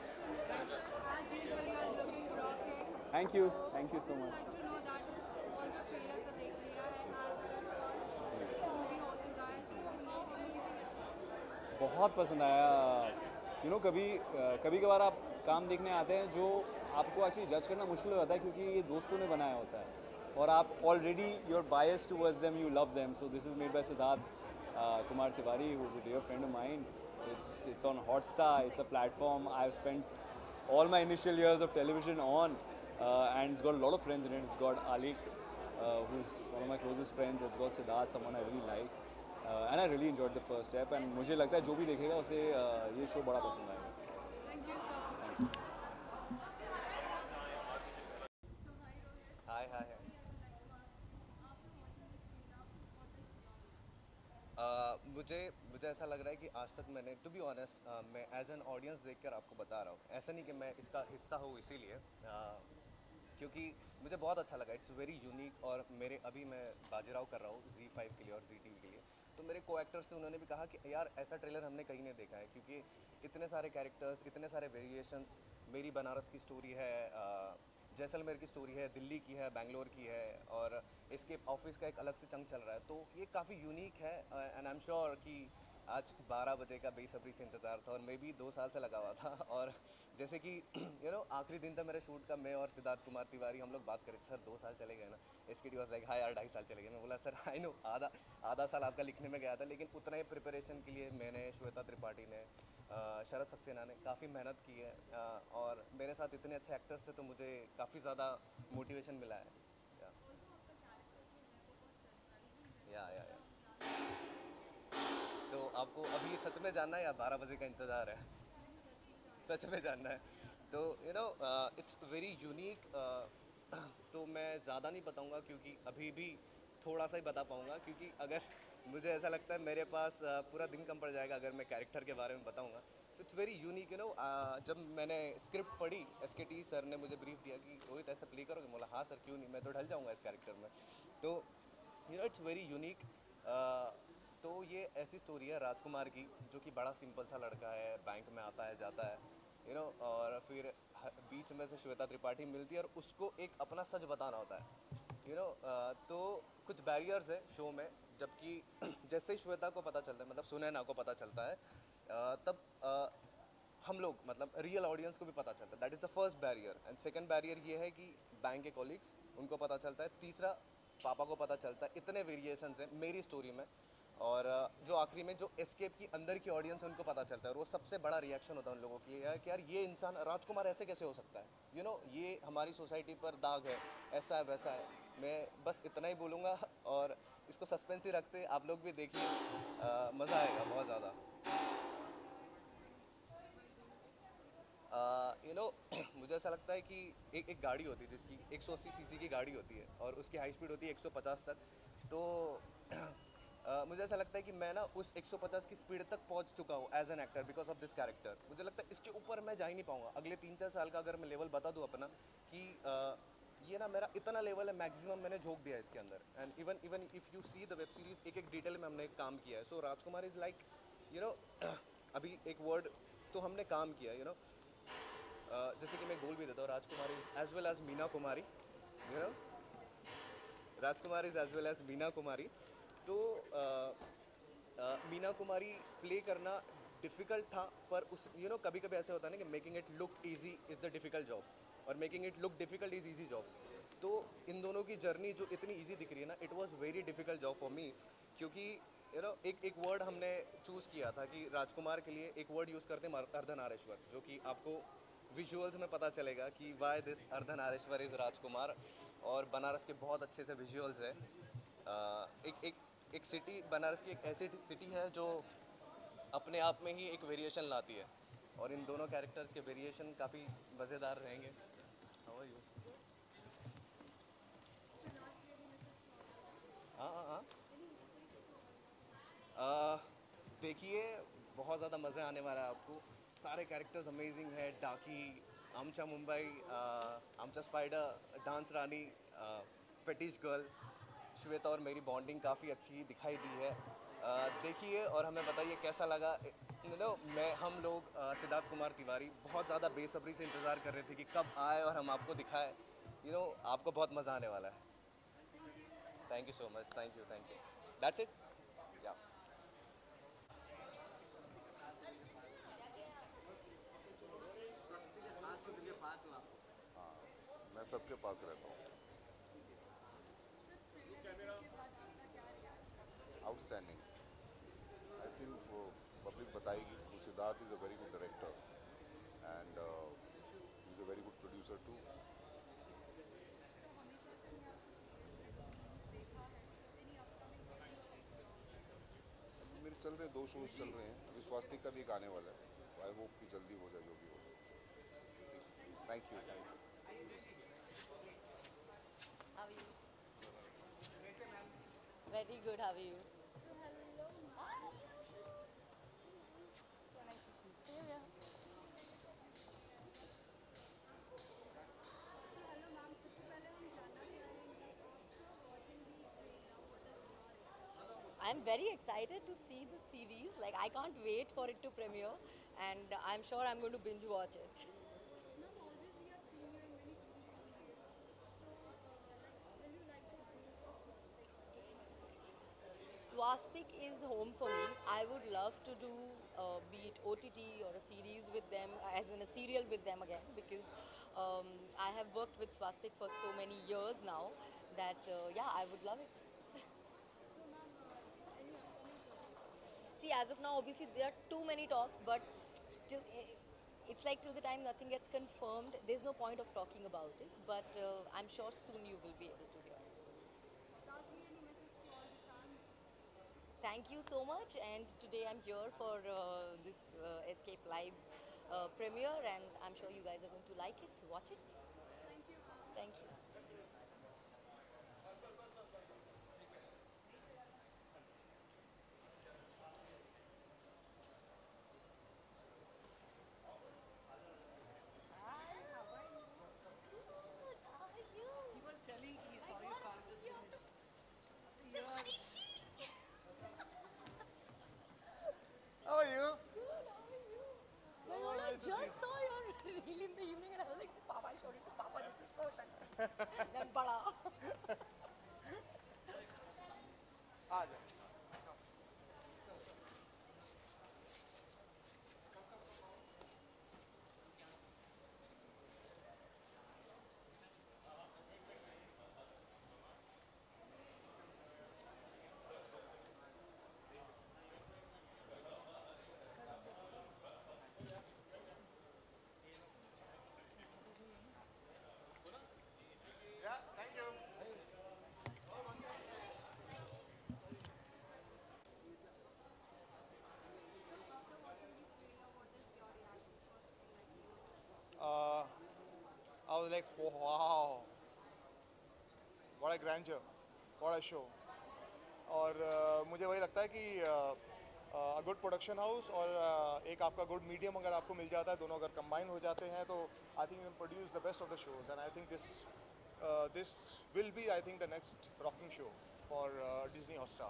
thank you so much
बहुत पसंद आया। कभी कभार आप काम देखने आते हैं जो आपको एक्चुअली जज करना मुश्किल हो जाता है क्योंकि ये दोस्तों ने बनाया होता है और आप already you are biased towards them, you love them. So this is made by Siddharth Kumar Tiwari, who is a dear friend of mine. It's on Hotstar. It's a platform I've spent all my initial years of television on, and it's got a lot of friends in it. It's got Alik, who's one of my closest friends. It's got Siddharth, someone I really like, and I really enjoyed the first step. And मुझे लगता है जो भी देखेगा उसे ये show बड़ा पसंद आएगा। Thank you.
Hi. मुझे ऐसा लग रहा है कि आज तक मैंने, टू बी ऑनेस्ट, मैं एज एन ऑडियंस देखकर आपको बता रहा हूँ, ऐसा नहीं कि मैं इसका हिस्सा हूँ इसीलिए, क्योंकि मुझे बहुत अच्छा लगा। It's very unique. और मेरे अभी मैं बाजीराव कर रहा हूँ Z5 के लिए और ZTV के लिए, तो मेरे को एक्टर्स थे, उन्होंने भी कहा कि यार ऐसा ट्रेलर हमने कहीं नहीं देखा है, क्योंकि इतने सारे कैरेक्टर्स, इतने सारे वेरिएशंस। मेरी बनारस की स्टोरी है, जैसलमेर की स्टोरी है, दिल्ली की है, बैंगलोर की है, और इसके ऑफिस का एक अलग से चंक चल रहा है, तो ये काफ़ी यूनिक है। एंड आई एम श्योर कि आज 12 बजे का बेसब्री से इंतज़ार था, और मैं भी 2 साल से लगा हुआ था। और जैसे कि आखिरी दिन था मेरे शूट का, मैं और सिद्धार्थ कुमार तिवारी हम लोग बात करें, सर 2 साल चले गए ना। SKT वाज लाइक हाँ यार 2.5 साल चले गए। मैं बोला सर आई नो, आधा साल आपका लिखने में गया था, लेकिन उतना ही प्रिपरेशन के लिए मैंने, श्वेता त्रिपाठी ने, शरद सक्सेना ने काफ़ी मेहनत की है, और मेरे साथ इतने अच्छे एक्टर्स थे, तो मुझे काफ़ी ज़्यादा मोटिवेशन मिला है। या तो आपको अभी सच में जानना है या 12 बजे का इंतज़ार है? सच में जानना है तो इट्स वेरी यूनिक। तो मैं ज़्यादा नहीं बताऊंगा, क्योंकि अभी भी थोड़ा सा ही बता पाऊंगा, क्योंकि अगर मुझे ऐसा लगता है मेरे पास पूरा दिन कम पड़ जाएगा अगर मैं कैरेक्टर के बारे में बताऊंगा। तो इट्स वेरी यूनिक। जब मैंने स्क्रिप्ट पढ़ी, SKT सर ने मुझे ब्रीफ दिया कि रोहित ऐसा प्ले करोगे, बोला हाँ सर क्यों नहीं, मैं तो ढल जाऊँगा इस कैरेक्टर में। तो इट्स वेरी यूनिक। तो ये ऐसी स्टोरी है राजकुमार की, जो कि बड़ा सिंपल सा लड़का है, बैंक में आता है जाता है, और फिर बीच में से श्वेता त्रिपाठी मिलती है और उसको एक अपना सच बताना होता है। तो कुछ बैरियर्स है शो में, जबकि जैसे ही श्वेता को पता चलता है, मतलब सुनैना को पता चलता है, तब हम लोग, मतलब रियल ऑडियंस को भी पता चलता है। That is the first barrier. And second barrier ये है कि बैंक के कॉलीग्स, उनको पता चलता है। तीसरा, पापा को पता चलता है। इतने वेरिएशंस हैं मेरी स्टोरी में। और जो आखिरी में जो एस्केप की अंदर की ऑडियंस है, उनको पता चलता है, और वो सबसे बड़ा रिएक्शन होता है उन लोगों के लिए कि यार ये इंसान राजकुमार ऐसे कैसे हो सकता है, ये हमारी सोसाइटी पर दाग है, ऐसा है वैसा है। मैं बस इतना ही बोलूँगा, और इसको सस्पेंस ही रखते, आप लोग भी देखिए, मज़ा आएगा बहुत ज़्यादा। मुझे ऐसा लगता है कि एक गाड़ी होती है जिसकी 180 सीसी की गाड़ी होती है, और उसकी हाई स्पीड होती है 150 तक। तो मुझे ऐसा लगता है कि मैं ना उस 150 की स्पीड तक पहुंच चुका हूँ as an actor, because of this character. मुझे लगता है इसके ऊपर मैं जा ही नहीं पाऊँगा। अगले 3-4 साल का अगर मैं लेवल बता दूँ अपना, कि ये ना मेरा इतना लेवल है, मैक्सिमम मैंने झोंक दिया है इसके अंदर। And even if you see the web series, एक डिटेल में हमने काम किया है। सो राजकुमार इज़ लाइक अभी एक वर्ड तो हमने काम किया, जैसे कि मैं बोल भी देता हूँ, Rajkumar is as well as Meena Kumari, Rajkumar is as well as Meena Kumari. तो मीना कुमारी प्ले करना डिफ़िकल्ट था, पर उस कभी कभी ऐसा होता है ना कि making it look easy is the difficult job, और making it look difficult is easy job. तो इन दोनों की जर्नी जो इतनी ईजी दिख रही है ना, it was very difficult job for me, क्योंकि एक वर्ड हमने चूज़ किया था कि राजकुमार के लिए एक वर्ड यूज़ करते हैं अर्धनारेश्वर, जो कि आपको विजुअल्स में पता चलेगा कि why this Ardhanareshwar is Rajkumar. और बनारस के बहुत अच्छे से विजुअल्स है। एक सिटी, बनारस की एक ऐसी सिटी है जो अपने आप में ही एक वेरिएशन लाती है, और इन दोनों कैरेक्टर्स के वेरिएशन काफ़ी मज़ेदार रहेंगे। How are you? हाँ, देखिए बहुत ज़्यादा मज़ा आने वाला है आपको। सारे कैरेक्टर्स अमेजिंग है। डाकी, आमचा मुंबई, आमचा स्पाइडर, डांस रानी, फेटिश गर्ल, श्वेता और मेरी बॉन्डिंग काफ़ी अच्छी दिखाई दी है। देखिए और हमें बताइए कैसा लगा। हम लोग सिद्धार्थ कुमार तिवारी बहुत ज़्यादा बेसब्री से इंतज़ार कर रहे थे कि कब आए और हम आपको दिखाएं। आपको बहुत मज़ा आने वाला है। Thank you so much. Thank you. That's it. या
मैं सबके पास रहता हूँ। आउटस्टैंडिंग। आई थिंक वो पब्लिक बताएगी। तो Siddharth is a very good director and is a very good producer too. मेरे चल रहे 2 शोज चल रहे हैं। अभी स्वास्तिक का भी एक आने वाला है। आई होप कि जल्दी हो जाए जो भी हो। Thank you.
How are you? Very good. How are you? So nice to see you. Same here. I'm very excited to see the series. Like, I can't wait for it to premiere, and I'm sure I'm going to binge watch it. Swastik is home for me. I would love to do be it OTT or a series with them, as in a serial with them again, because I have worked with Swastik for so many years now that yeah, I would love it. See, as of now, obviously there are too many talks, but till, it's like till the time nothing gets confirmed, there's no point of talking about it. But I'm sure soon you will be able to hear. Thank you so much, and today I'm here for this Escape Live premiere, and I'm sure you guys are going to like it, watch it. Thank you. Thank you.
He was telling he saw your car this morning. Yes.
How are you?
My God, I just saw your reel in the evening, and I was like, Papa, I showed it to Papa. This is so shocking. Then bada.
आ जाओ। Yeah, thank you. I was like, wow, what a grandeur, what a show. और मुझे वही लगता है कि good production house और एक आपका गुड मीडियम अगर आपको मिल जाता है, दोनों अगर कंबाइन हो जाते हैं तो I think you can produce the best of the shows and I think this will be I think the next rocking show for Disney Hotstar.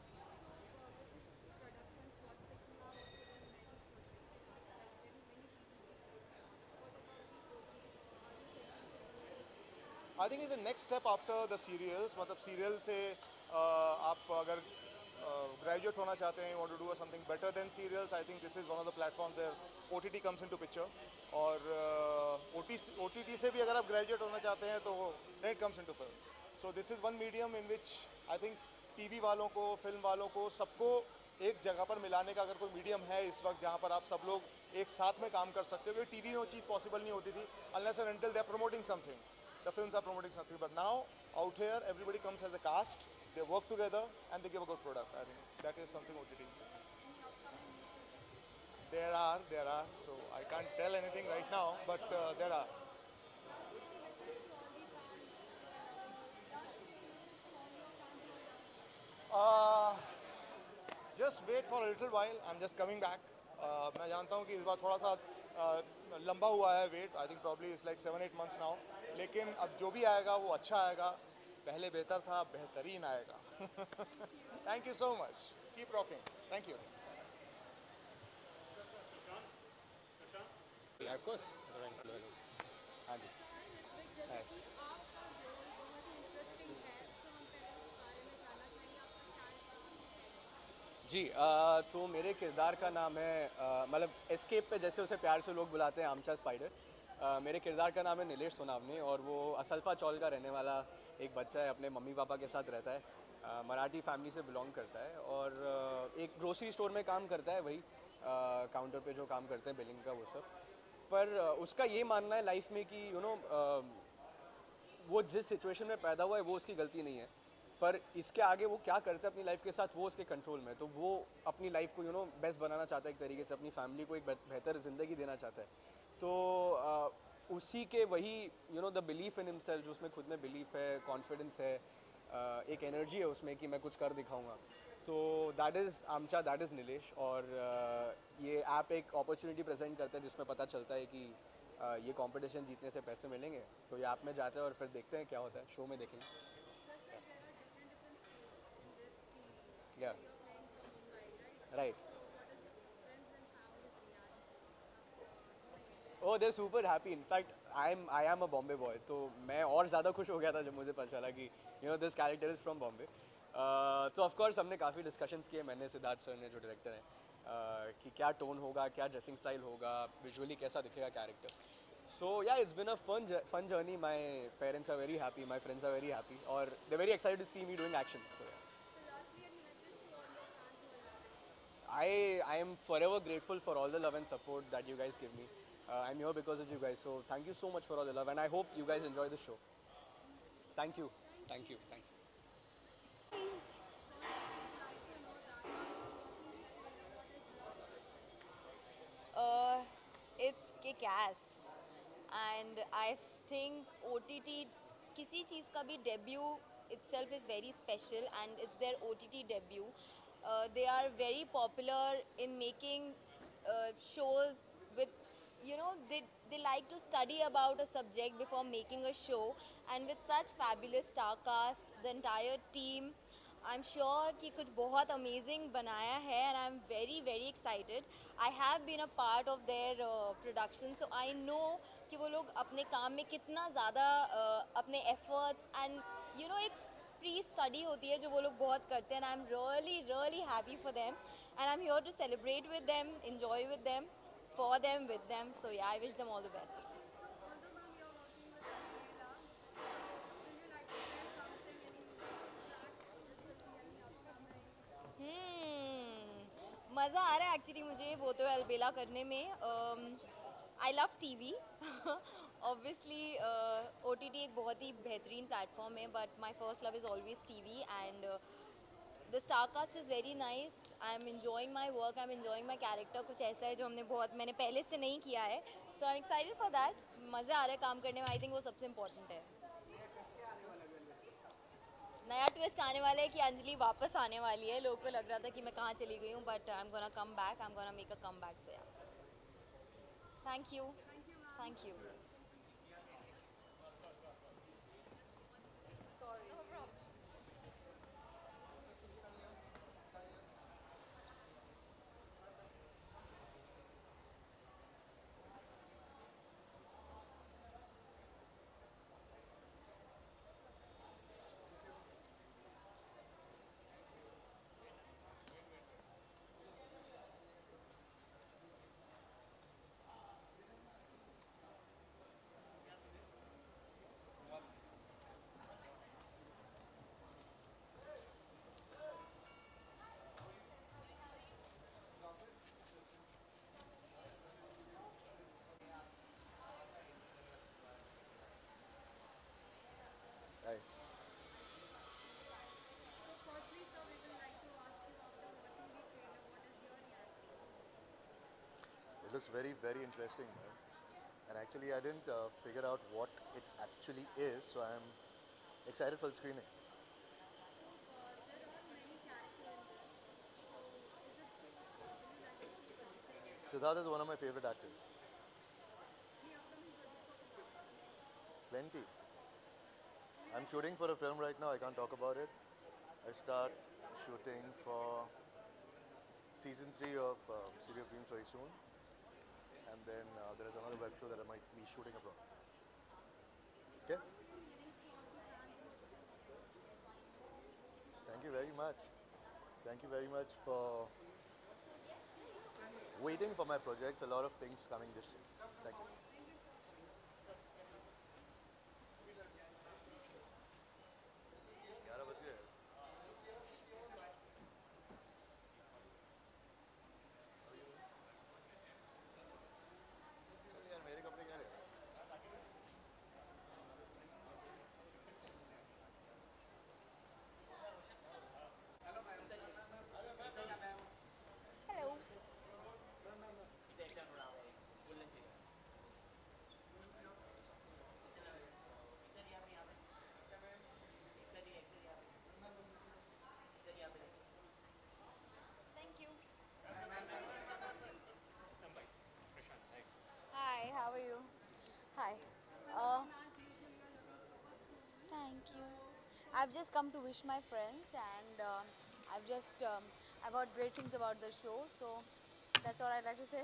I think is the next step after the serials. मतलब serial से आप अगर graduate होना चाहते हैं, want to do something better than serials, I think this is one of the platform there OTT comes into picture. और OTT से भी अगर आप ग्रेजुएट होना चाहते हैं तो then it comes into film. So this is one medium in which I think TV वालों को, फिल्म वालों को, सबको एक जगह पर मिलाने का अगर कोई मीडियम है इस वक्त जहाँ पर आप सब लोग एक साथ में काम कर सकते हो. क्योंकि टीवी में वो चीज़ पॉसिबल नहीं होती थी unless and until they are promoting something. The films are promoting something, but now out here everybody comes as a cast, they work together and they give a good product. I think that is something OTT. There are. So I can't tell anything right now, but there are. Just wait for a little while. I'm just coming back. मैं जानता हूँ कि इस बार थोड़ा सा लंबा हुआ है wait. I think probably it's like 7-8 months now. लेकिन अब जो भी आएगा वो अच्छा आएगा. पहले बेहतर था, बेहतरीन आएगा. Thank you so much. Keep rocking. Thank you.
Of course. हाँ जी.
जी तो मेरे किरदार का नाम है मतलब एस्केप पे जैसे उसे प्यार से लोग बुलाते हैं आमचा स्पाइडर.
मेरे किरदार का नाम है नीलेश सोनावने और वो असल्फा चौल का रहने वाला एक बच्चा है, अपने मम्मी पापा के साथ रहता है, मराठी फैमिली से बिलोंग करता है और एक ग्रोसरी स्टोर में काम करता है, वही काउंटर पे जो काम करते हैं बिलिंग का वो सब। पर उसका ये मानना है लाइफ में कि वो जिस सिचुएशन में पैदा हुआ है वो उसकी गलती नहीं है, पर इसके आगे वो क्या करता है अपनी लाइफ के साथ वो उसके कंट्रोल में। तो वो अपनी लाइफ को बेस्ट बनाना चाहता है एक तरीके से, अपनी फैमिली को एक बेहतर ज़िंदगी देना चाहता है। तो उसी के वही द बिलीफ इन हिमसेल्फ, जो उसमें खुद में बिलीफ है, कॉन्फिडेंस है, एक एनर्जी है उसमें कि मैं कुछ कर दिखाऊंगा। तो दैट इज़ आमचा, दैट इज़ नीलेश। और ये ऐप एक अपॉर्चुनिटी प्रेजेंट करता है जिसमें पता चलता है कि ये कंपटीशन जीतने से पैसे मिलेंगे। तो ये ऐप में जाते हैं और फिर देखते हैं क्या होता है, शो में देखेंगे। Yeah right. Oh they super happy. In fact I am a Bombay boy, तो मैं और ज़्यादा खुश हो गया था जब मुझे पता चला कि this character is from Bombay. तो ऑफ कोर्स हमने काफ़ी डिस्कशंस किए, मैंने सिद्धार्थ सर ने जो डायरेक्टर हैं, कि क्या टोन होगा, क्या ड्रेसिंग स्टाइल होगा, विजुअली कैसा दिखेगा character. So yeah it's been a fun journey. My parents are very happy, my friends are very happy और they very excited to see me doing action. So I am forever grateful for all the love and support that you guys give me. I'm here because of you guys, so thank you so much for all the love and I hope you guys enjoy the show. Thank you. Thank you. Thank you.
It's kick-ass and I think OTT किसी चीज़ का भी debut itself is very special and it's their OTT debut. They are very popular in making shows with, they like to study about a subject before making a show, and with such fabulous star cast, the entire team, I'm sure कि कुछ बहुत amazing बनाया है and I'm very very excited. I have been a part of their production, so I know कि वो लोग अपने काम में कितना ज़्यादा अपने efforts and एक प्री स्टडी होती है जो वो लोग बहुत करते हैं, and I'm really really happy for them and I'm here to celebrate with them, enjoy with them, for them, with them. So yeah, I wish them all the best. मज़ा आ रहा है एक्चुअली मुझे वो तो अलबेला करने में। I love TV obviously. OTT एक बहुत ही बेहतरीन प्लेटफॉर्म है, but my first love is always TV and the star cast is very nice. I am enjoying my work, I am enjoying my character. कुछ ऐसा है जो मैंने पहले से नहीं किया है, so I am excited for that. मज़ा आ रहा है काम करने में, आई थिंक वो सबसे इम्पोर्टेंट है। नया ट्विस्ट आने वाला है कि अंजलि वापस आने वाली है। लोगों को लग रहा था कि मैं कहाँ चली गई हूँ, but I am gonna come back, I am gonna make a comeback. So yeah thank you, thank you.
It looks very, very interesting, man. And actually, I didn't figure out what it actually is, so I'm excited for the screening. Siddharth is one of my favorite actors. Plenty. I'm shooting for a film right now, I can't talk about it. I start shooting for season 3 of City of Dreams very soon. And then there is another web show that I might be shooting abroad. Okay? Thank you very much. Thank you very much for waiting for my projects. A lot of things coming this year. Thank you.
I've just come to wish my friends, and I've heard great things about the show, so that's all I'd like to say.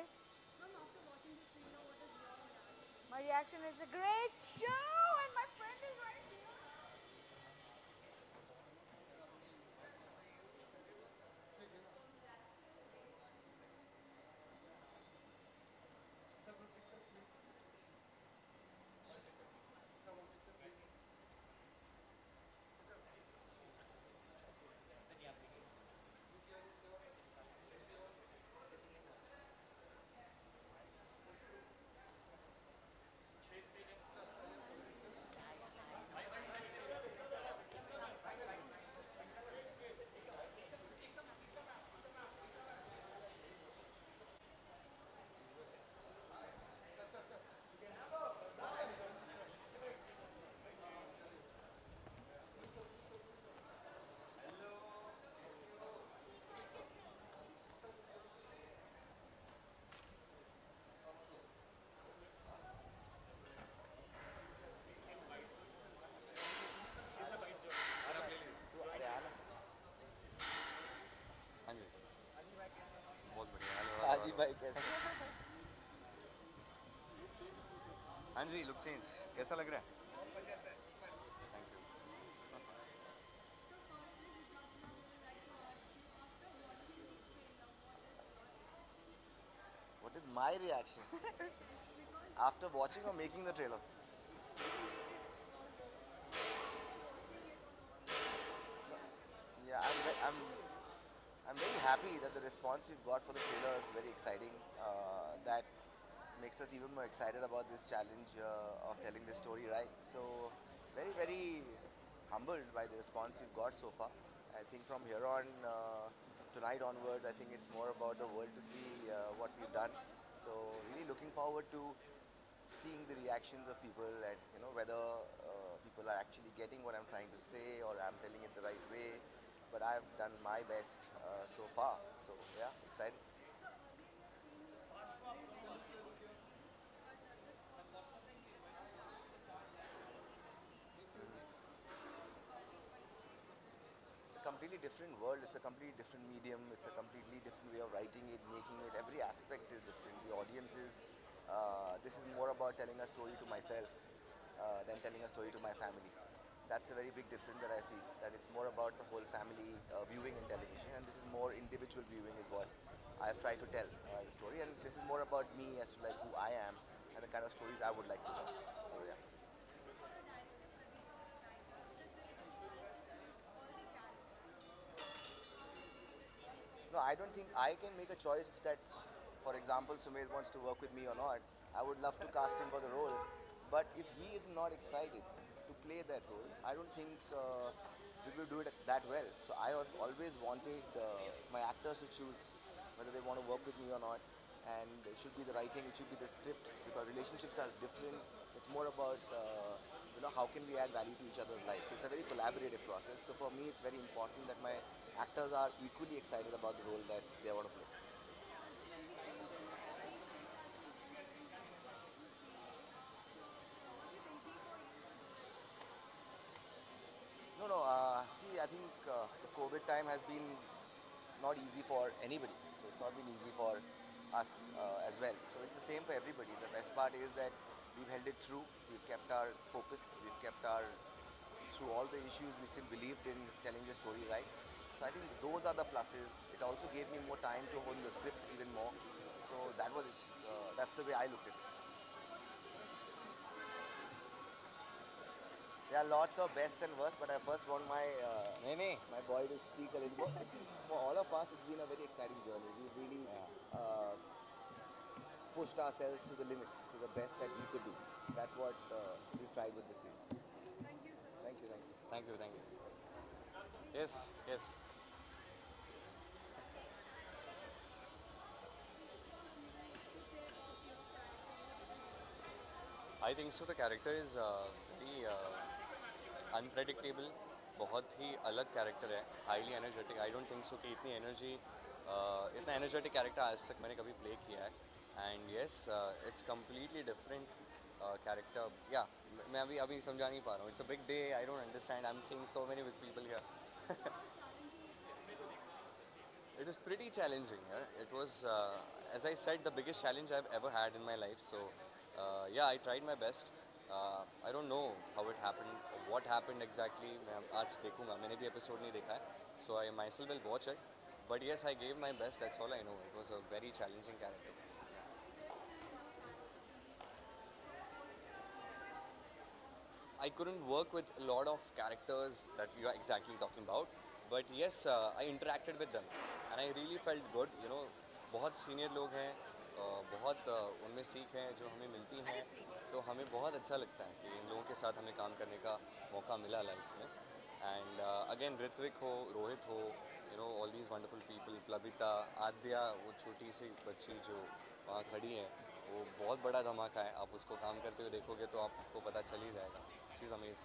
My reaction is a great show, and my friend is right here.
हाँ जी बहुत बढ़िया hello
हाजी भाई कैसे?
हाँ जी look change कैसा लग रहा है thank you
What is my reaction after watching or making the trailer? Yeah, I'm very happy that the response we've got for the trailer is very exciting. That makes us even more excited about this challenge of telling this story right. So very humbled by the response we've got so far. I think from here on, tonight onwards, I think it's more about the world to see what we've done. So really looking forward to seeing the reactions of people and whether people are actually getting what I'm trying to say or I'm telling it the right way. But I've done my best so far. So yeah, excited. It's a completely different world. It's a completely different medium. It's a completely different way of writing it, making it. Every aspect is different. The audience is. This is more about telling a story to myself than telling a story to my family. That's a very big difference that I feel, that it's more about the whole family viewing in television, and this is more individual viewing is what I've tried to tell the story, and this is more about me as to like who I am and the kind of stories I would like to watch. So yeah. No, I don't think I can make a choice that, for example, Sumit wants to work with me or not. I would love to cast him for the role, but if he is not excited to play that role, I don't think we will do it that well. So I have always wanted my actors to choose whether they want to work with me or not, and it should be the writing, it should be the script, because relationships are different. It's more about how can we add value to each other's lives. So it's a very collaborative process. So for me, it's very important that my actors are equally excited about the role that they want to play. No. See, I think the COVID time has been not easy for anybody. So it's not been easy for us as well. So it's the same for everybody. The best part is that we've held it through. We've kept our focus. We've kept through all the issues, we still believed in telling the story right. So I think those are the pluses. It also gave me more time to hone the script even more. So that's the way I looked at it. There are lots of best and worst, but I first want my boy to speak a little more. For all of us, it's been a very exciting journey. We've really pushed ourselves to the limit, to the best that we could do. That's what we've tried with the series. Thank you.
Thank you. Yes. I think so. The character is very unpredictable. बहुत ही अलग character है, highly energetic. I don't think so कि इतना energetic character आज तक मैंने कभी play किया है. And yes, it's completely different character. Yeah, मैं अभी समझा नहीं पा रहा हूँ. It's a big day. I don't understand. I'm seeing so many big people here. It is pretty challenging. It was, as I said, the biggest challenge I've ever had in my life. So, yeah, I tried my best. I don't know how it happened, what happened exactly. मैं आज देखूँगा. मैंने भी episode नहीं देखा है. So I myself will watch it. But yes, I gave my best. That's all I know. It was a very challenging character. I couldn't work with a lot of characters that you are exactly talking about, but yes, I interacted with them, and I really felt good. You know, बहुत senior लोग हैं, बहुत उनमें सीख हैं जो हमें मिलती हैं, तो हमें बहुत अच्छा लगता है कि इन लोगों के साथ हमें काम करने का मौका मिला लाइफ में. And again, ऋत्विक हो, रोहित हो, you know, all these wonderful people, प्लबिता, आद्या, वो छोटी सी बच्ची जो वहाँ खड़ी है, वो बहुत बड़ा धमाका है. आप उसको काम करते हुए देखोगे तो आपको पता चल ही जाएगा. She's amazing.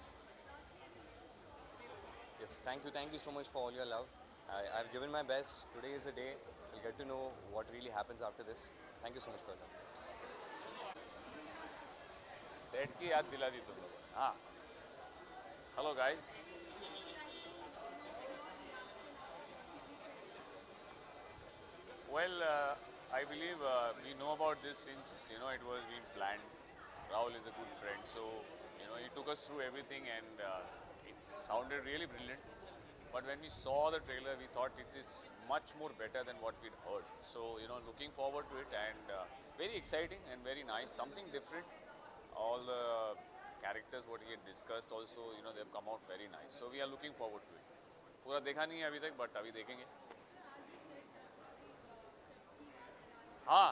Yes, thank you so much for all your love. I've given my best. Today is the day. We'll get to know what really happens after this. Thank you so much for your love.
Set की याद दिला दी तुम लोगों ने. हाँ. Hello guys. Well, I believe we know about this since it was being planned. Rahul is a good friend, so he took us through everything, and it sounded really brilliant. But when we saw the trailer, we thought it is much more better than what we'd heard. So looking forward to it, and very exciting and very nice, something different. All the characters what we had discussed also, they've come out very nice. So we are looking forward to it. पूरा देखा नहीं है अभी तक, but अभी देखेंगे. हाँ.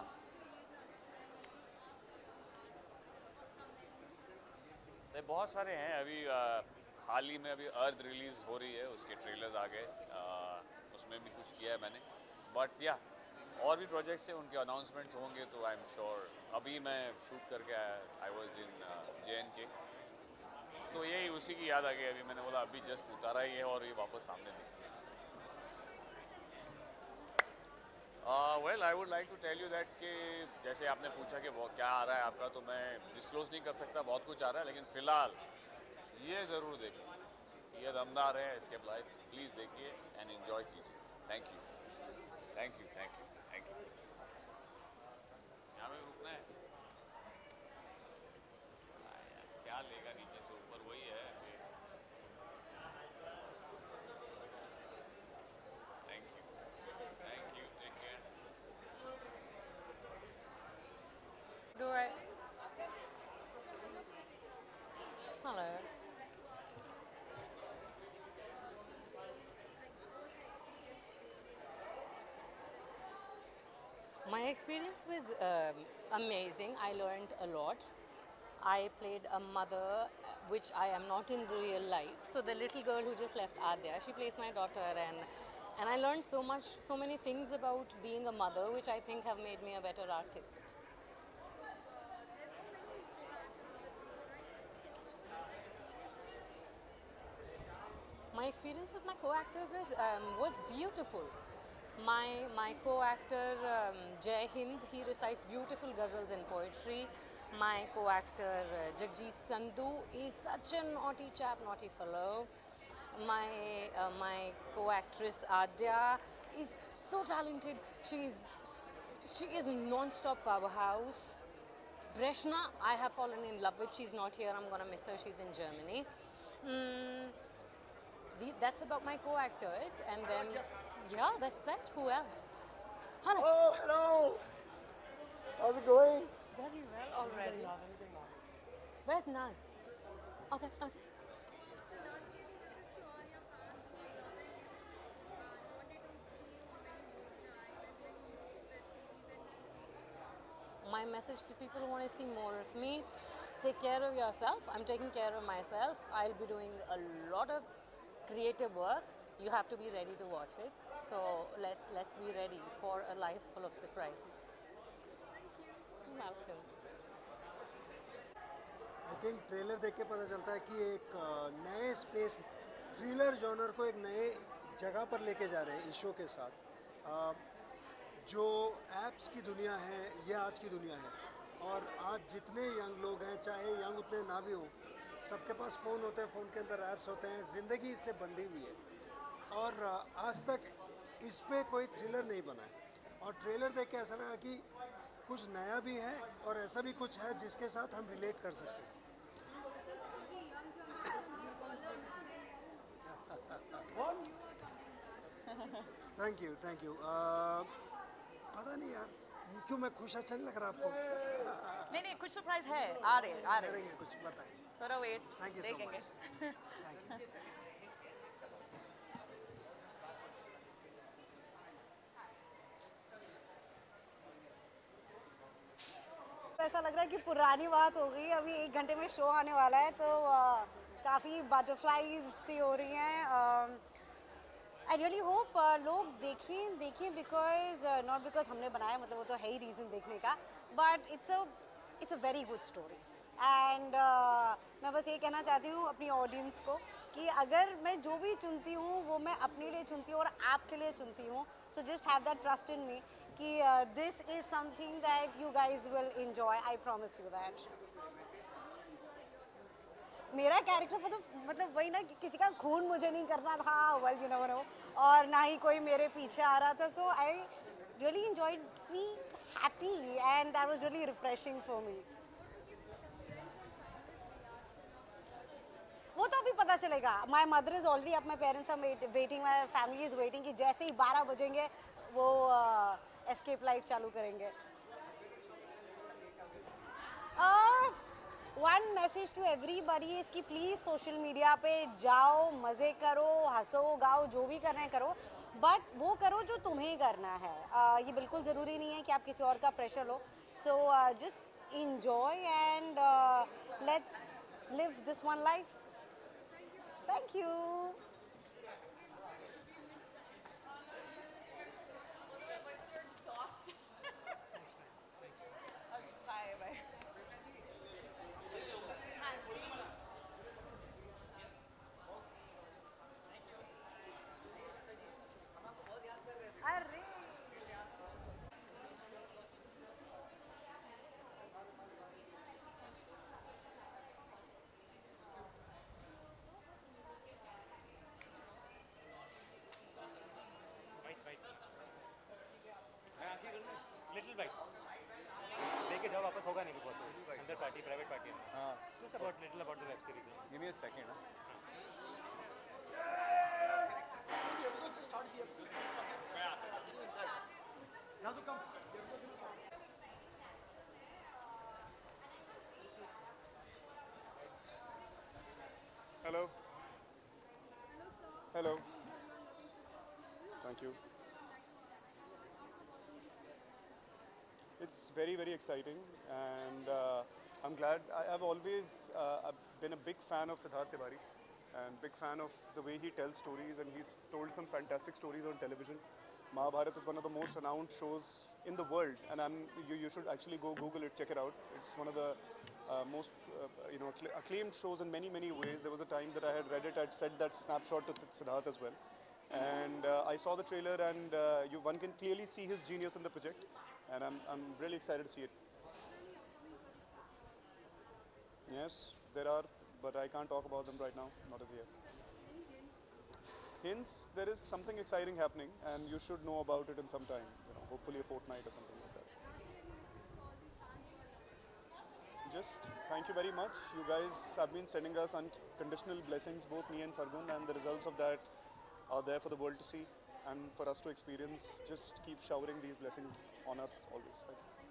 बहुत सारे हैं अभी. हाल ही में अभी अर्थ रिलीज़ हो रही है, उसके ट्रेलर्स आ गए. उसमें भी कुछ किया है मैंने. बट या और भी प्रोजेक्ट्स हैं, उनके अनाउंसमेंट्स होंगे तो आई एम श्योर. अभी मैं शूट करके आया, आई वाज इन JNK, तो यही उसी की याद आ गई. अभी मैंने बोला अभी जस्ट उतारा ही है और ये वापस सामने देखते हैं. Well I would like to tell you that कि जैसे आपने पूछा कि वो क्या आ रहा है आपका, तो मैं डिस्क्लोज नहीं कर सकता. बहुत कुछ आ रहा है, लेकिन फ़िलहाल ये ज़रूर देखिए. ये दमदार है एस्केप लाइफ. प्लीज़ देखिए एंड एंजॉय कीजिए. Thank you. Thank you. Thank you. Thank you. यहाँ पे रुकना है. क्या लेगा नीचे से ऊपर, वही है. Thank you. Thank you. Take care.
Do I? Hello. My experience was amazing. I learned a lot. I played a mother, which I am not in the real life. So the little girl who just left Adya, she plays my daughter, and I learned so much, so many things about being a mother, which I think have made me a better artist. My experience with my co-actors was beautiful. My co-actor Jai Hind, he recites beautiful ghazals and poetry. My co-actor Jagjit Sandhu is such a naughty chap, naughty fellow. My co-actress Adya is so talented. She is non-stop powerhouse. Breshna, I have fallen in love with. She's not here. I'm gonna miss her. She's in Germany. That's about my co-actors, and then yeah, that's it. Who else? Hello.
Oh, hello. How's it going?
Very well already. Where's Naz? Okay, okay. My message to people who want to see more of me: take care of yourself. I'm taking care of myself. I'll be doing a lot of creative work. You have to be ready to watch it. So let's be ready for a life full of surprises. You're welcome.
I think trailer देख के पता चलता है कि एक नए space thriller genre को एक नए जगह पर लेके जा रहे हैं इस शो के साथ. जो एप्स की दुनिया है, यह आज की दुनिया है, और आज जितने यंग लोग हैं, चाहे यंग उतने ना भी हों, सबके पास फ़ोन होते हैं, फ़ोन के अंदर ऐप्स होते हैं, ज़िंदगी इससे बंधी हुई है। और आज तक इस पे कोई थ्रिलर नहीं बना है, और ट्रेलर देख के ऐसा लगा कि कुछ नया भी है और ऐसा भी कुछ है जिसके साथ हम रिलेट कर सकते हैं। Thank you, thank you. पता नहीं यार, क्यों मैं खुश, अच्छा नहीं लग रहा आपको?
नहीं नहीं, कुछ सरप्राइज है, आ रहे
करेंगे कुछ, बताएं।
थोड़ा वेट,
थैंक यू सो
देखेंगे।
Much, thank you.
ऐसा लग रहा है कि पुरानी बात हो गई, अभी 1 घंटे में शो आने वाला है, तो काफ़ी बटरफ्लाईज सी हो रही हैं। आई रियली होप लोग देखें बिकॉज नॉट बिकॉज हमने बनाया, मतलब वो तो है ही रीज़न देखने का, but it's a very good story. And मैं बस ये कहना चाहती हूँ अपनी ऑडियंस को कि अगर मैं जो भी चुनती हूँ वो मैं अपने लिए चुनती हूँ और आपके लिए चुनती हूँ, so just have that trust in me कि this is something that you guys will enjoy, I promise you that. मेरा कैरेक्टर मतलब वही ना कि किसी का खून मुझे नहीं करना था, वेल यू नेवर नो, और ना ही कोई मेरे पीछे आ रहा था, so I really enjoyed, be happy and that was really refreshing for me. वो तो अभी पता चलेगा। My mother is already up, my parents are waiting, my family is waiting कि जैसे ही 12 बजेंगे वो एस्केप लाइफ चालू करेंगे। One message to everybody is कि प्लीज़ सोशल मीडिया पे जाओ, मज़े करो, हंसो गाओ, जो भी करना है करो, बट वो करो जो तुम्हें करना है। ये बिल्कुल ज़रूरी नहीं है कि आप किसी और का प्रेशर लो, so just enjoy and let's live this one life. Thank you.
Little bites लेके जाओ, वापस होगा नहीं बिकॉज अंदर पार्टी, प्राइवेट पार्टी है। हाँ, just about little about the web series.
Give me a second.
Hello. Hello. Thank you. It's very, very exciting, and I'm glad. I've always I've been a big fan of Siddharth Tiwari, and big fan of the way he tells stories, and he's told some fantastic stories on television. Mahabharat is one of the most renowned shows in the world, and you should actually go Google it, check it out. It's one of the most acclaimed shows in many, many ways. There was a time that I had read it, I'd said that snapshot to Siddharth as well, and I saw the trailer, and one can clearly see his genius in the project, and I'm really excited to see it. Yes, there are, but I can't talk about them right now, not as yet. Hints, there is something exciting happening, and you should know about it in some time, hopefully a fortnight or something like that. Just thank you very much. You guys have been sending us unconditional blessings, both me and Sargun, and the results of that are there for the world to see and for us to experience. Just keep showering these blessings on us always. Thank you.